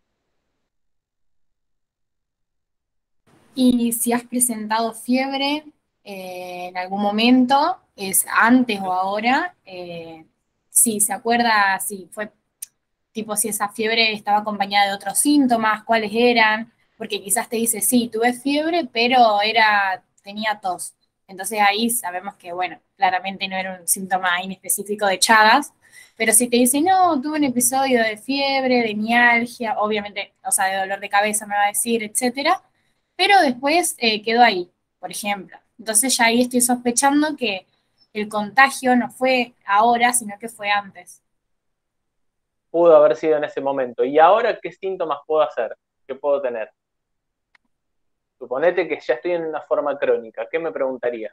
Y si has presentado fiebre eh, en algún momento, es antes o ahora, eh, si se acuerda, si fue tipo si esa fiebre estaba acompañada de otros síntomas, cuáles eran, porque quizás te dice, sí, tuve fiebre, pero era, tenía tos. Entonces ahí sabemos que, bueno, claramente no era un síntoma inespecífico de Chagas, pero si te dice, no, tuve un episodio de fiebre, de mialgia, obviamente, o sea, de dolor de cabeza me va a decir, etcétera, pero después eh, quedó ahí, por ejemplo. Entonces ya ahí estoy sospechando que el contagio no fue ahora, sino que fue antes. Pudo haber sido en ese momento. ¿Y ahora qué síntomas puedo hacer? ¿Qué puedo tener? Suponete que ya estoy en una forma crónica. ¿Qué me preguntaría?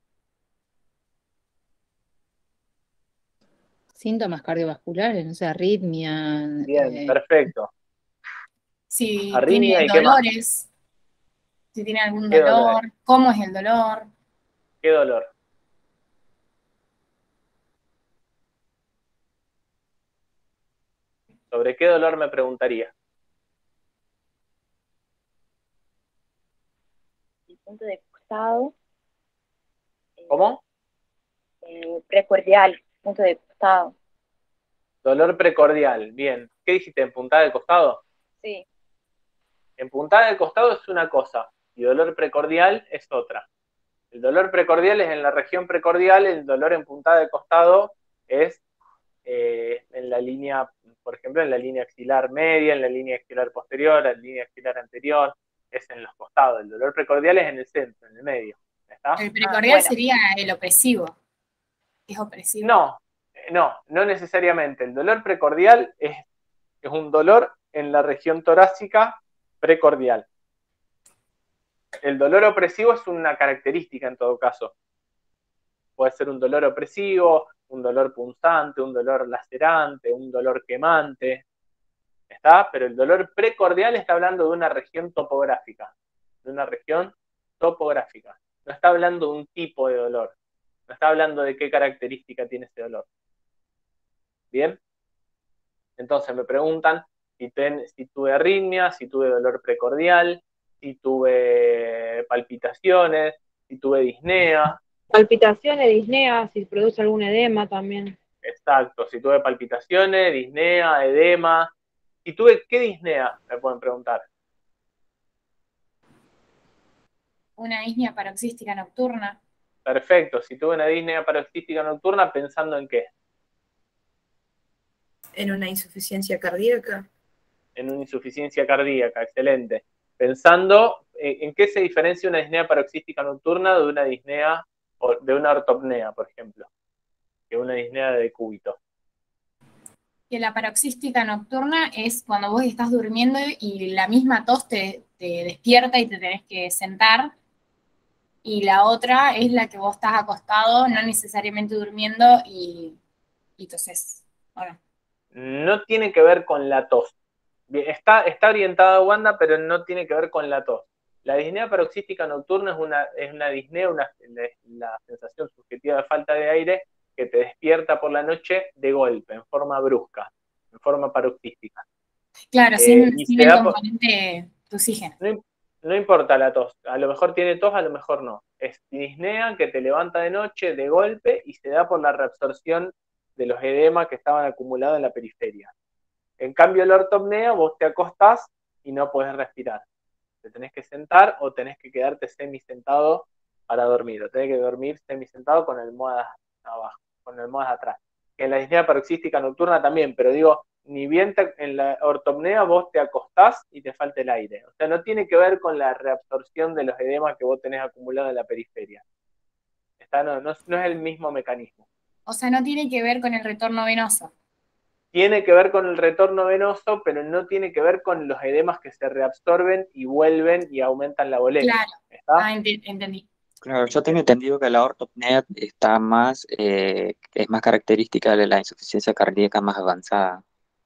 Síntomas cardiovasculares, no sé, arritmia. Bien, eh, perfecto. Si tiene Arritmia y qué más. dolores, si tiene algún ¿Qué dolor? dolor, cómo es el dolor. ¿Qué dolor? ¿Sobre qué dolor me preguntaría? El punto de costado, ¿Cómo? Eh, precordial, punto de costado. Dolor precordial, bien. ¿Qué dijiste? ¿En puntada de costado? Sí. En puntada de costado es una cosa y dolor precordial es otra. El dolor precordial es en la región precordial, el dolor en puntada de costado es eh, en la línea, por ejemplo, en la línea axilar media, en la línea axilar posterior, en la línea axilar anterior, es en los costados. El dolor precordial es en el centro, en el medio. ¿Está? El Ah, precordial bueno. sería el opresivo. ¿Es opresivo? No, no, no necesariamente. El dolor precordial es, es un dolor en la región torácica precordial. El dolor opresivo es una característica en todo caso. Puede ser un dolor opresivo, un dolor punzante, un dolor lacerante, un dolor quemante. ¿Está? Pero el dolor precordial está hablando de una región topográfica. De una región topográfica. No está hablando de un tipo de dolor. No está hablando de qué característica tiene ese dolor. ¿Bien? Entonces me preguntan si, ten, si tuve arritmia, si tuve dolor precordial, si tuve palpitaciones, si tuve disnea. Palpitaciones, disnea, si produce algún edema también. Exacto, si tuve palpitaciones, disnea, edema. Si tuve, ¿qué disnea? Me pueden preguntar. Una disnea paroxística nocturna. Perfecto, si tuve una disnea paroxística nocturna, ¿pensando en qué? En una insuficiencia cardíaca. En una insuficiencia cardíaca, excelente. Pensando en, en qué se diferencia una disnea paroxística nocturna de una disnea, o de una ortopnea, por ejemplo, que una disnea de decúbito. Que la paroxística nocturna es cuando vos estás durmiendo y la misma tos te, te despierta y te tenés que sentar. Y la otra es la que vos estás acostado, no necesariamente durmiendo, y, y toses. Bueno. No tiene que ver con la tos. Está, está orientada a Wanda, pero no tiene que ver con la tos. La disnea paroxística nocturna es una, es una disnea, una, la sensación subjetiva de falta de aire que te despierta por la noche de golpe, en forma brusca, en forma paroxística. Claro, Eh, sin, y sin se el da por- componente de oxígeno. no, no importa la tos, a lo mejor tiene tos, a lo mejor no. Es disnea que te levanta de noche de golpe y se da por la reabsorción de los edemas que estaban acumulados en la periferia. En cambio, la ortopnea, vos te acostás y no podés respirar. Te tenés que sentar o tenés que quedarte semisentado para dormir. O tenés que dormir semisentado con almohadas abajo, con almohadas atrás. En la disnea paroxística nocturna también, pero digo, ni bien te, en la ortopnea vos te acostás y te falta el aire. O sea, no tiene que ver con la reabsorción de los edemas que vos tenés acumulado en la periferia. Está, no, no, no es el mismo mecanismo. O sea, no tiene que ver con el retorno venoso. Tiene que ver con el retorno venoso, pero no tiene que ver con los edemas que se reabsorben y vuelven y aumentan la volemia. Claro. ¿Está? Ah, ent- entendí. Claro, yo tengo entendido que la ortopnea está más, eh, es más característica de la insuficiencia cardíaca más avanzada,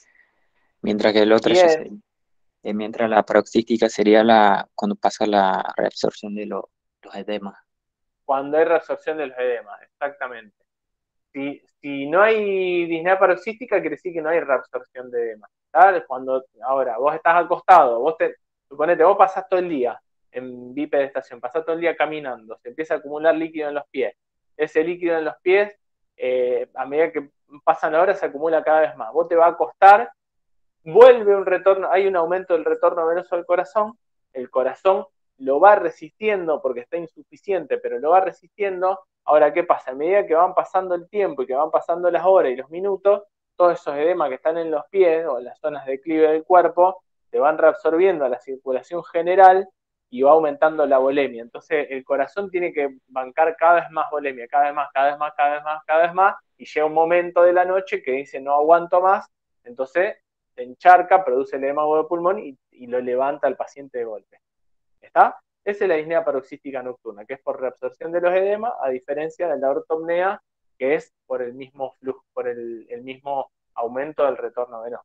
mientras que el otro ya Bien, se- eh, mientras la paroxística sería la cuando pasa la reabsorción de lo- los edemas. cuando hay reabsorción de los edemas, exactamente. Si, si no hay disnea paroxística, quiere decir que no hay reabsorción de edemas. ¿Sabes? Cuando, ahora, vos estás acostado, vos te, suponete, vos pasás todo el día en bipedestación, pasás todo el día caminando, se empieza a acumular líquido en los pies. Ese líquido en los pies, eh, a medida que pasan las horas, se acumula cada vez más. Vos te vas a acostar, vuelve un retorno, hay un aumento del retorno venoso al corazón, el corazón lo va resistiendo porque está insuficiente, pero lo va resistiendo. Ahora, ¿qué pasa? A medida que van pasando el tiempo y que van pasando las horas y los minutos, todos esos edemas que están en los pies o en las zonas de declive del cuerpo se van reabsorbiendo a la circulación general y va aumentando la volemia. Entonces, el corazón tiene que bancar cada vez más volemia, cada vez más, cada vez más, cada vez más, cada vez más, y llega un momento de la noche que dice no aguanto más, entonces se encharca, produce el edema agudo de pulmón y, y lo levanta al paciente de golpe. ¿Está? Esa es la disnea paroxística nocturna, que es por reabsorción de los edemas, a diferencia de la ortopnea, que es por el mismo flujo, por el, el mismo aumento del retorno venoso.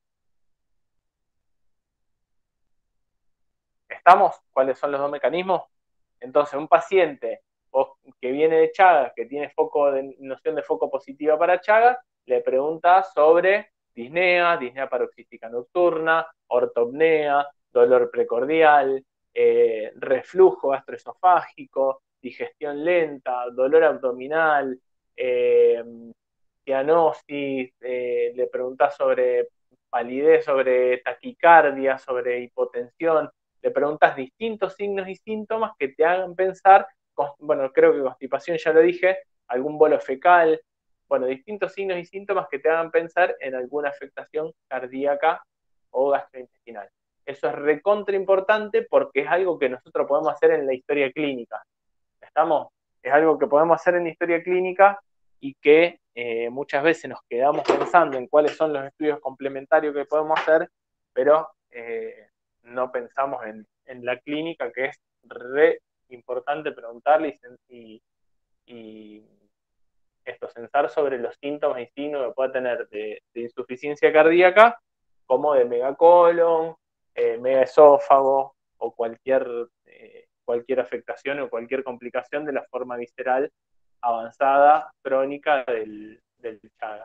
¿Estamos? ¿Cuáles son los dos mecanismos? Entonces, un paciente que viene de Chagas, que tiene foco de, noción de foco positiva para Chagas, le pregunta sobre disnea, disnea paroxística nocturna, ortopnea, dolor precordial, eh, reflujo gastroesofágico, digestión lenta, dolor abdominal, eh, cianosis, eh, le preguntás sobre palidez, sobre taquicardia, sobre hipotensión, le preguntas distintos signos y síntomas que te hagan pensar, bueno, creo que constipación ya lo dije, algún bolo fecal, bueno, distintos signos y síntomas que te hagan pensar en alguna afectación cardíaca o gastrointestinal. Eso es recontra importante porque es algo que nosotros podemos hacer en la historia clínica. ¿Estamos? Es algo que podemos hacer en la historia clínica y que eh, muchas veces nos quedamos pensando en cuáles son los estudios complementarios que podemos hacer, pero eh, no pensamos en, en la clínica, que es re importante preguntarle y, y, y esto, pensar sobre los síntomas y signos que pueda tener de, de insuficiencia cardíaca, como de megacolon, eh, megaesófago o cualquier, eh, cualquier afectación o cualquier complicación de la forma visceral avanzada crónica del, del Chagas.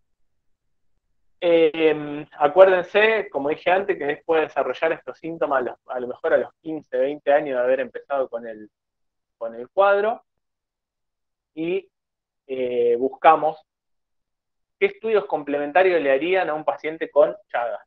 Eh, acuérdense, como dije antes, que puede desarrollar estos síntomas a, los, a lo mejor a los quince, veinte años de haber empezado con el, con el cuadro, y eh, buscamos qué estudios complementarios le harían a un paciente con Chagas.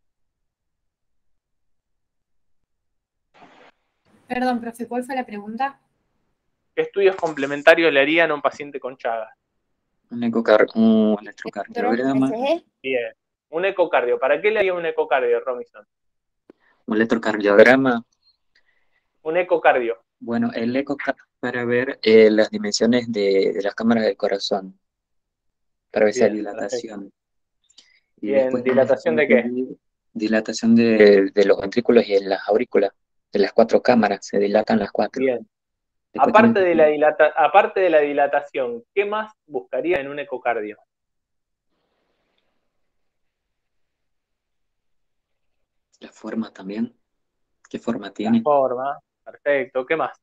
Perdón, profe, ¿cuál fue la pregunta? ¿Qué estudios complementarios le harían a un paciente con Chagas? Un, ecocar un electrocardiograma. Bien. Un ecocardio. ¿Para qué le haría un ecocardio, Robinson? Un electrocardiograma. Un ecocardio. Bueno, el ecocardio para ver eh, las dimensiones de, de las cámaras del corazón, para ver esa dilatación. Y Bien, después ¿dilatación de qué? Dilatación de, de los ventrículos y en las aurículas, de las cuatro cámaras, se dilatan las cuatro. Bien. Después Aparte de, que... la dilata aparte de la dilatación, ¿qué más buscaría en un ecocardio? La forma también. ¿Qué forma tiene? La forma, perfecto. ¿Qué más?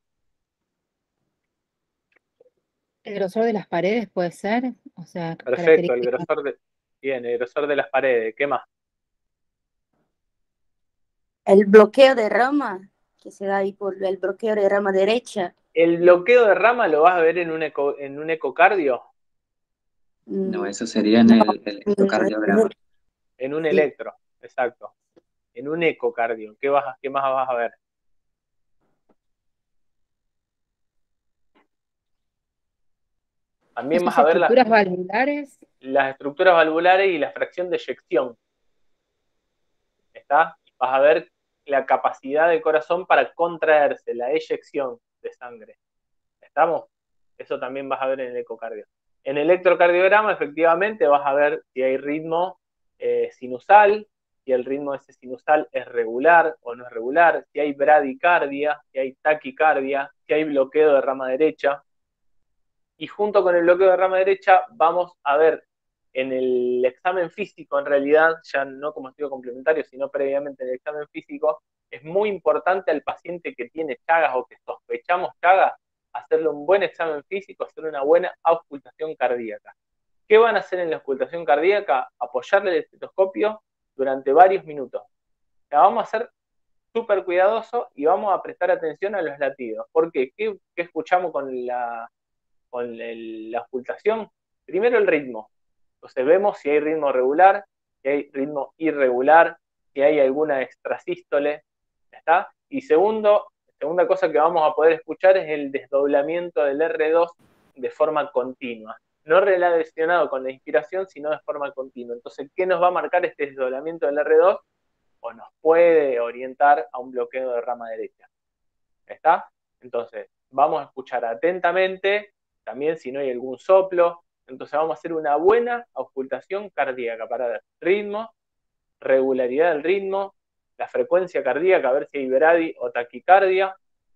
¿El grosor de las paredes puede ser? O sea, perfecto, el grosor de... Bien, el grosor de las paredes. ¿Qué más? El bloqueo de rama, que se da ahí por el bloqueo de rama derecha. ¿El bloqueo de rama lo vas a ver en un, eco, en un ecocardio? No, eso sería en el, el electrocardiograma. En un electro, exacto. En un ecocardio. ¿Qué, vas, qué más vas a ver? También vas a ver las estructuras valvulares. Las estructuras valvulares y la fracción de eyección. ¿Está? Vas a ver la capacidad del corazón para contraerse, la eyección de sangre. ¿Estamos? Eso también vas a ver en el ecocardio. En el electrocardiograma, efectivamente, vas a ver si hay ritmo eh, sinusal, si el ritmo de ese sinusal es regular o no es regular, si hay bradicardia, si hay taquicardia, si hay bloqueo de rama derecha. Y junto con el bloqueo de rama derecha vamos a ver en el examen físico, en realidad, ya no como estudio complementario, sino previamente en el examen físico, es muy importante al paciente que tiene Chagas o que sospechamos Chagas, hacerle un buen examen físico, hacerle una buena auscultación cardíaca. ¿Qué van a hacer en la auscultación cardíaca? Apoyarle el estetoscopio durante varios minutos. O sea, vamos a ser súper cuidadosos y vamos a prestar atención a los latidos. ¿Por qué? ¿Qué, qué escuchamos con la, con el, la auscultación? Primero el ritmo. Entonces vemos si hay ritmo regular, si hay ritmo irregular, si hay alguna extrasístole, ¿está? Y segundo, segunda cosa que vamos a poder escuchar es el desdoblamiento del erre dos de forma continua. No relacionado con la inspiración, sino de forma continua. Entonces, ¿qué nos va a marcar este desdoblamiento del erre dos? O nos puede orientar a un bloqueo de rama derecha. ¿Está? Entonces, vamos a escuchar atentamente, también si no hay algún soplo. Entonces vamos a hacer una buena auscultación cardíaca para ver ritmo, regularidad del ritmo, la frecuencia cardíaca, a ver si hay bradi o taquicardia,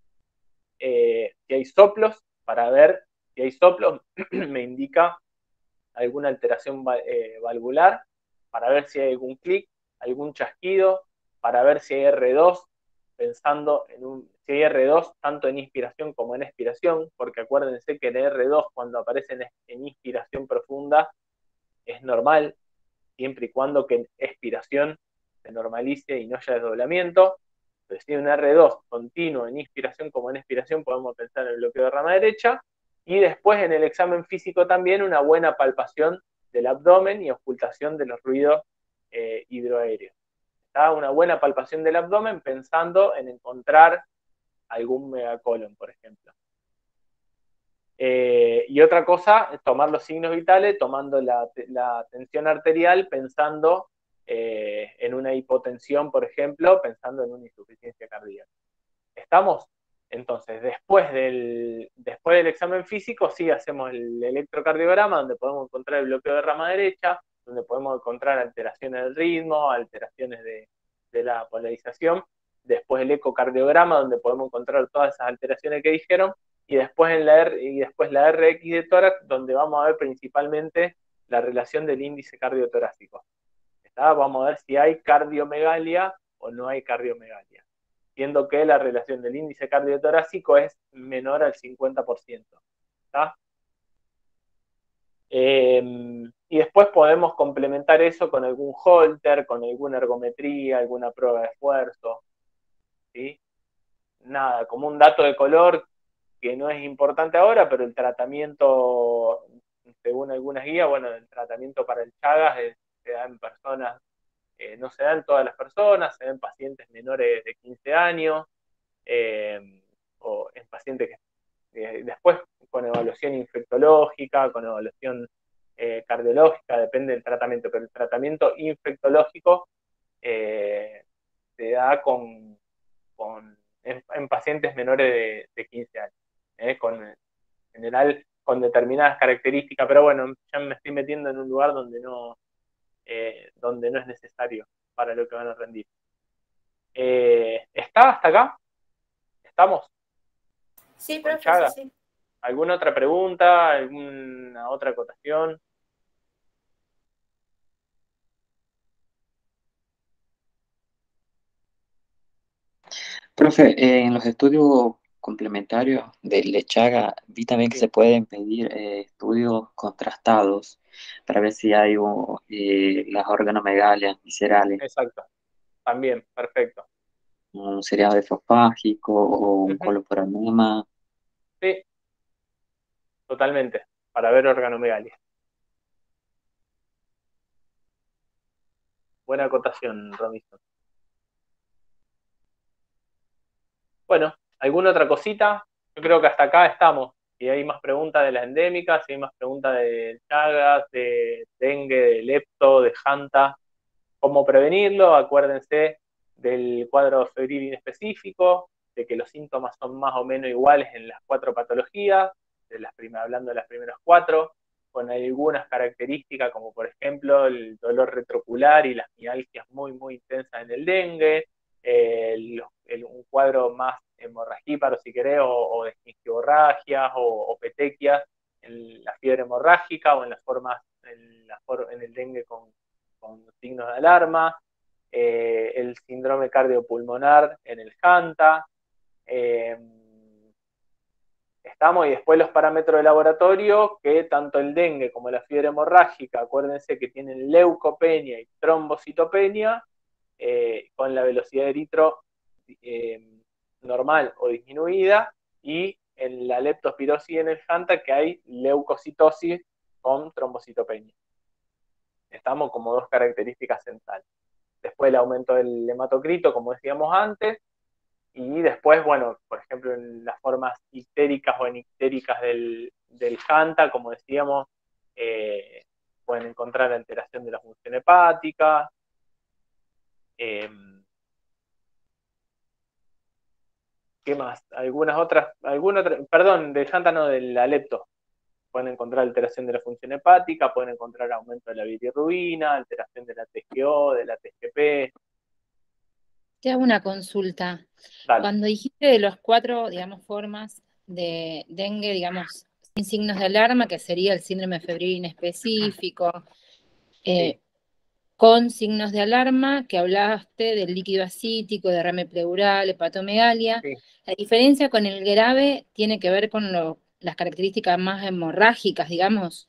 eh, si hay soplos, para ver si hay soplos, me indica alguna alteración eh, valvular, para ver si hay algún clic, algún chasquido, para ver si hay erre dos, pensando en un, si hay erre dos tanto en inspiración como en expiración, porque acuérdense que el erre dos cuando aparece en, en inspiración profunda es normal, siempre y cuando que en expiración se normalice y no haya desdoblamiento. Pero si hay un erre dos continuo en inspiración como en expiración, podemos pensar en el bloqueo de rama derecha. Y después en el examen físico también una buena palpación del abdomen y ocultación de los ruidos eh, hidroaéreos. ¿Está? Una buena palpación del abdomen pensando en encontrar algún megacolon, por ejemplo. Eh, y otra cosa es tomar los signos vitales, tomando la, la tensión arterial, pensando eh, en una hipotensión, por ejemplo, pensando en una insuficiencia cardíaca. ¿Estamos? Entonces, después del, después del examen físico, sí hacemos el electrocardiograma, donde podemos encontrar el bloqueo de rama derecha, donde podemos encontrar alteraciones del ritmo, alteraciones de, de la polarización. Después el ecocardiograma, donde podemos encontrar todas esas alteraciones que dijeron. Y después, en la R, y después la erre equis de tórax, donde vamos a ver principalmente la relación del índice cardiotorácico. ¿Está? Vamos a ver si hay cardiomegalia o no hay cardiomegalia, siendo que la relación del índice cardiotorácico es menor al cincuenta por ciento. ¿Está? Eh, y después podemos complementar eso con algún holter, con alguna ergometría, alguna prueba de esfuerzo. ¿Sí? Nada, como un dato de color que no es importante ahora, pero el tratamiento, según algunas guías, bueno, el tratamiento para el Chagas es, se da en personas, eh, no se da en todas las personas, se da en pacientes menores de quince años, eh, o en pacientes que eh, después con evaluación infectológica, con evaluación eh, cardiológica, depende del tratamiento, pero el tratamiento infectológico eh, se da con, con en, en pacientes menores de, de quince años. Eh, con, en general con determinadas características, pero bueno, ya me estoy metiendo en un lugar donde no, eh, donde no es necesario para lo que van a rendir. Eh, ¿Está hasta acá? ¿Estamos? Sí, profe, sí, sí. ¿Alguna otra pregunta? ¿Alguna otra acotación? Profe, eh, en los estudios complementarios de Lechaga vi también que Sí. se pueden pedir eh, estudios contrastados para ver si hay un- eh, las organomegalias viscerales, Exacto, también, perfecto. un seriado esofágico o un Ujú. coloporanema. Sí, totalmente, para ver organomegalia. Buena acotación, Robinson. Bueno, ¿alguna otra cosita? Yo creo que hasta acá estamos. Si hay más preguntas de las endémicas, si hay más preguntas de Chagas, de dengue, de lepto, de Hanta, cómo prevenirlo, acuérdense del cuadro febril inespecífico, de que los síntomas son más o menos iguales en las cuatro patologías, de las primeras, hablando de las primeras cuatro, con algunas características como por ejemplo el dolor retrocular y las mialgias muy muy intensas en el dengue, el, el, un cuadro más hemorragíparo si querés, o, o de gingivorragias o, o petequias en la fiebre hemorrágica o en las formas, en, la, en el dengue con, con signos de alarma, eh, el síndrome cardiopulmonar en el Hanta, eh, estamos, y después los parámetros de laboratorio, que tanto el dengue como la fiebre hemorrágica, acuérdense que tienen leucopenia y trombocitopenia, eh, con la velocidad de eritro eh, normal o disminuida, y en la leptospirosis en el Hanta que hay leucocitosis con trombocitopenia. Estamos como dos características centrales. Después el aumento del hematocrito, como decíamos antes, y después, bueno, por ejemplo, en las formas ictéricas o enictéricas del, del Hanta, como decíamos, eh, pueden encontrar alteración de la función hepática. Eh, ¿Qué más? Algunas otras, alguna otra, perdón, del Hanta no, del alepto. Pueden encontrar alteración de la función hepática, pueden encontrar aumento de la bilirrubina, alteración de la T G O, de la T G P. Te hago una consulta. Dale. Cuando dijiste de los cuatro, digamos, formas de dengue, digamos, sin signos de alarma, que sería el síndrome febril inespecífico, eh, Sí. con signos de alarma, que hablaste del líquido asítico, derrame pleural, hepatomegalia. Sí. La diferencia con el grave tiene que ver con lo- las características más hemorrágicas, digamos.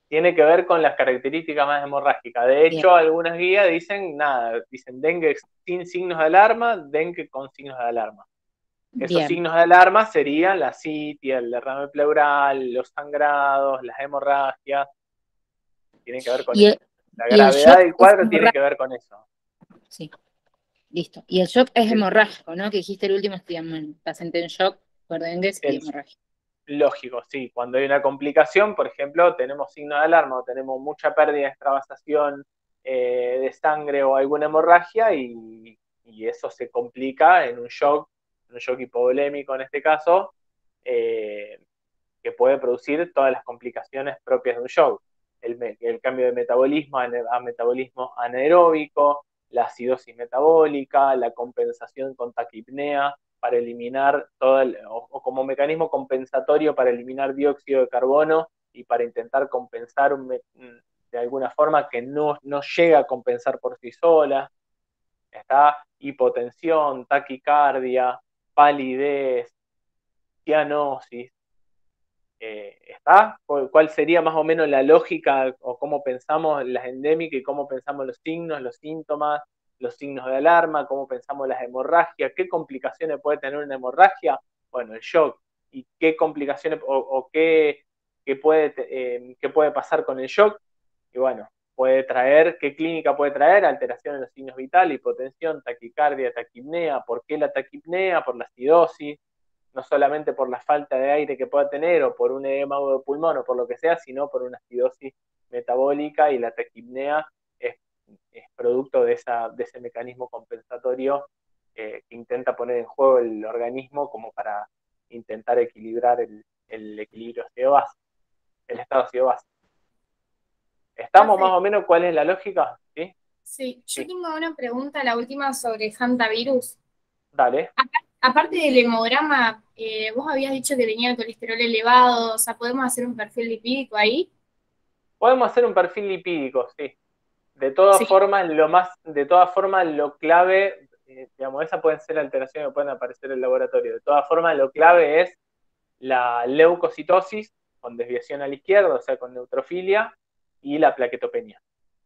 tiene que ver con las características más hemorrágicas. De hecho, bien, algunas guías dicen nada, dicen dengue sin signos de alarma, dengue con signos de alarma. Esos bien, signos de alarma serían la citia, el derrame pleural, los sangrados, las hemorragias. Tienen que ver con y eso. El, La y el gravedad shock del cuadro es tiene que ver con eso. Sí, listo. Y el shock es El, hemorrágico, ¿no? Que dijiste el último, estoy en paciente en shock por dengue y hemorrágico. Lógico, sí. Cuando hay una complicación, por ejemplo, tenemos signo de alarma o tenemos mucha pérdida de extravasación eh, de sangre o alguna hemorragia y, y eso se complica en un shock, un shock hipovolémico en este caso, eh, que puede producir todas las complicaciones propias de un shock. El, el cambio de metabolismo a, a metabolismo anaeróbico, la acidosis metabólica, la compensación con taquipnea, para eliminar todo el, o, o como mecanismo compensatorio para eliminar dióxido de carbono y para intentar compensar un, de alguna forma que no, no llega a compensar por sí sola. Está hipotensión, taquicardia, palidez, cianosis. Eh, ¿Está? ¿Cuál sería más o menos la lógica o cómo pensamos las endémicas y cómo pensamos los signos, los síntomas, los signos de alarma, cómo pensamos las hemorragias, qué complicaciones puede tener una hemorragia? Bueno, el shock. ¿Y qué complicaciones o, o qué, qué, puede, eh, qué puede pasar con el shock? Y bueno, puede traer, ¿qué clínica puede traer? Alteración en los signos vitales, hipotensión, taquicardia, taquipnea. ¿Por qué la taquipnea? Por la acidosis. No solamente por la falta de aire que pueda tener o por un edema de pulmón o por lo que sea, sino por una acidosis metabólica, y la taquipnea es, es producto de, esa, de ese mecanismo compensatorio eh, que intenta poner en juego el organismo como para intentar equilibrar el, el equilibrio ácido-base, el estado ácido-base. ¿Estamos más o menos cuál es la lógica? Sí, sí. Yo sí. Tengo una pregunta, la última, sobre hantavirus. Dale. Aparte del hemograma, eh, vos habías dicho que tenía el colesterol elevado, o sea, ¿podemos hacer un perfil lipídico ahí? Podemos hacer un perfil lipídico, sí. De todas sí. formas, lo más, de todas formas, lo clave, eh, digamos, esas pueden ser alteraciones que pueden aparecer en el laboratorio. De todas formas, lo clave es la leucocitosis con desviación a la izquierda, o sea, con neutrofilia, y la plaquetopenia.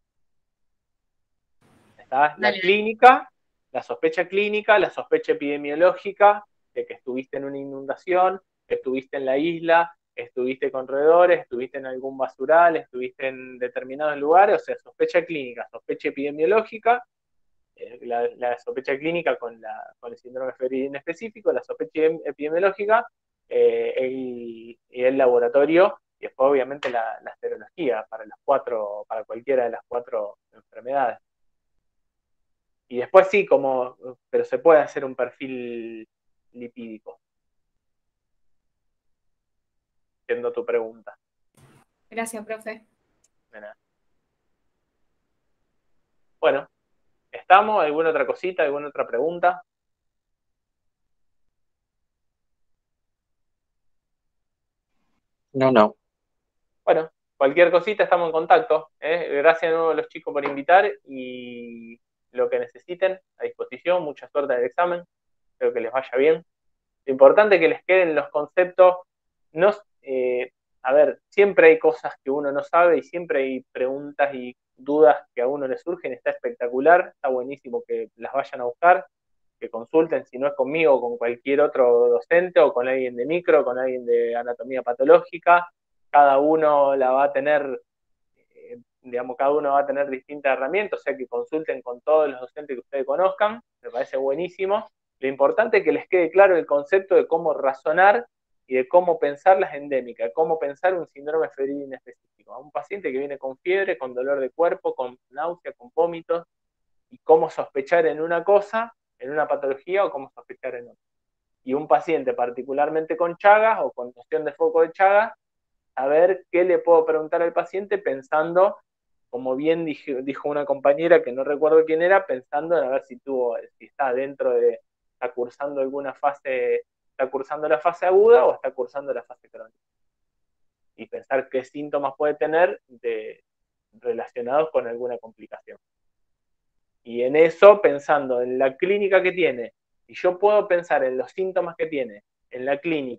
¿Está? La clínica, la sospecha clínica, la sospecha epidemiológica de que estuviste en una inundación, que estuviste en la isla, estuviste con roedores, estuviste en algún basural, estuviste en determinados lugares, o sea, sospecha clínica, sospecha epidemiológica, eh, la, la sospecha clínica con, la, con el síndrome febril específico, la sospecha epidemiológica, eh, el, el laboratorio, y después obviamente la, la serología para, las cuatro, para cualquiera de las cuatro enfermedades. Y después sí, como, pero se puede hacer un perfil lipídico. Entiendo tu pregunta. Gracias, profe. De nada. Bueno, ¿estamos? ¿Alguna otra cosita? ¿Alguna otra pregunta? No, no. Bueno, cualquier cosita estamos en contacto. ¿eh? Gracias de nuevo a los chicos por invitar y lo que necesiten a disposición. Mucha suerte en el examen. Espero que les vaya bien. Lo importante es que les queden los conceptos. No, eh, a ver, siempre hay cosas que uno no sabe y siempre hay preguntas y dudas que a uno le surgen. Está espectacular, está buenísimo que las vayan a buscar, que consulten, si no es conmigo, con cualquier otro docente o con alguien de micro, con alguien de anatomía patológica. Cada uno la va a tener, eh, digamos, cada uno va a tener distintas herramientas, o sea que consulten con todos los docentes que ustedes conozcan, me parece buenísimo. Lo importante es que les quede claro el concepto de cómo razonar y de cómo pensar las endémicas, cómo pensar un síndrome febril inespecífico. A un paciente que viene con fiebre, con dolor de cuerpo, con náusea, con vómitos, y cómo sospechar en una cosa, en una patología, o cómo sospechar en otra. Y un paciente particularmente con Chagas o con noción de foco de Chagas, a ver qué le puedo preguntar al paciente pensando, como bien dijo, dijo una compañera que no recuerdo quién era, pensando en a ver si tuvo, si está dentro de, está cursando alguna fase, está cursando la fase aguda o está cursando la fase crónica. Y pensar qué síntomas puede tener de, relacionados con alguna complicación. Y en eso, pensando en la clínica que tiene, y yo puedo pensar en los síntomas que tiene en la clínica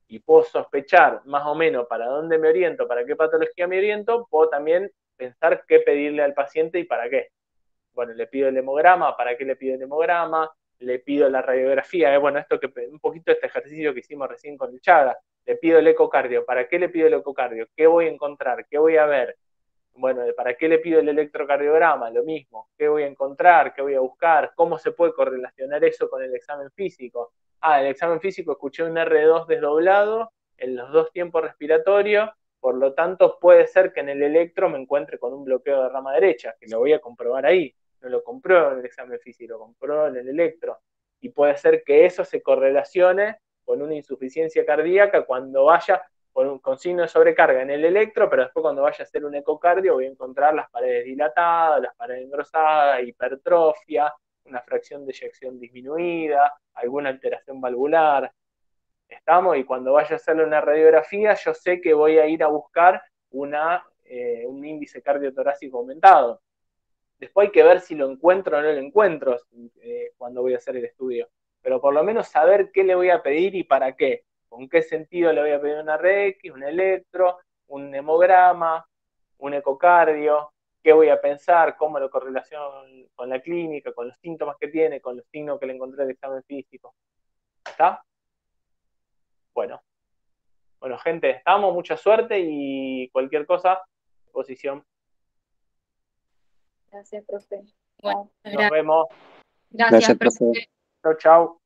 y puedo sospechar más o menos para dónde me oriento, para qué patología me oriento, puedo también pensar qué pedirle al paciente y para qué. Bueno, le pido el hemograma, ¿para qué le pido el hemograma? Le pido la radiografía, eh, bueno, esto que un poquito este ejercicio que hicimos recién con el Chaga, le pido el ecocardio, ¿para qué le pido el ecocardio? ¿Qué voy a encontrar? ¿Qué voy a ver? Bueno, ¿para qué le pido el electrocardiograma? Lo mismo, ¿qué voy a encontrar? ¿Qué voy a buscar? ¿Cómo se puede correlacionar eso con el examen físico? Ah, el examen físico escuché un R dos desdoblado en los dos tiempos respiratorios, por lo tanto puede ser que en el electro me encuentre con un bloqueo de rama derecha, que lo voy a comprobar ahí. No lo compró en el examen físico, lo compró en el electro. Y puede ser que eso se correlacione con una insuficiencia cardíaca cuando vaya con, un, con signo de sobrecarga en el electro, pero después cuando vaya a hacer un ecocardio voy a encontrar las paredes dilatadas, las paredes engrosadas, hipertrofia, una fracción de eyección disminuida, alguna alteración valvular. ¿Estamos? Y cuando vaya a hacerle una radiografía, yo sé que voy a ir a buscar una, eh, un índice cardiotorácico aumentado. Después hay que ver si lo encuentro o no lo encuentro eh, cuando voy a hacer el estudio. Pero por lo menos saber qué le voy a pedir y para qué. Con qué sentido le voy a pedir una R X, un electro, un hemograma, un ecocardio, qué voy a pensar, cómo lo correlaciono con la clínica, con los síntomas que tiene, con los signos que le encontré en el examen físico. ¿Está? Bueno. Bueno, gente, estamos, mucha suerte y cualquier cosa, posición. Gracias, profe. Bueno, Nos vemos. Gracias, Gracias, profe. profe. Chau, chau.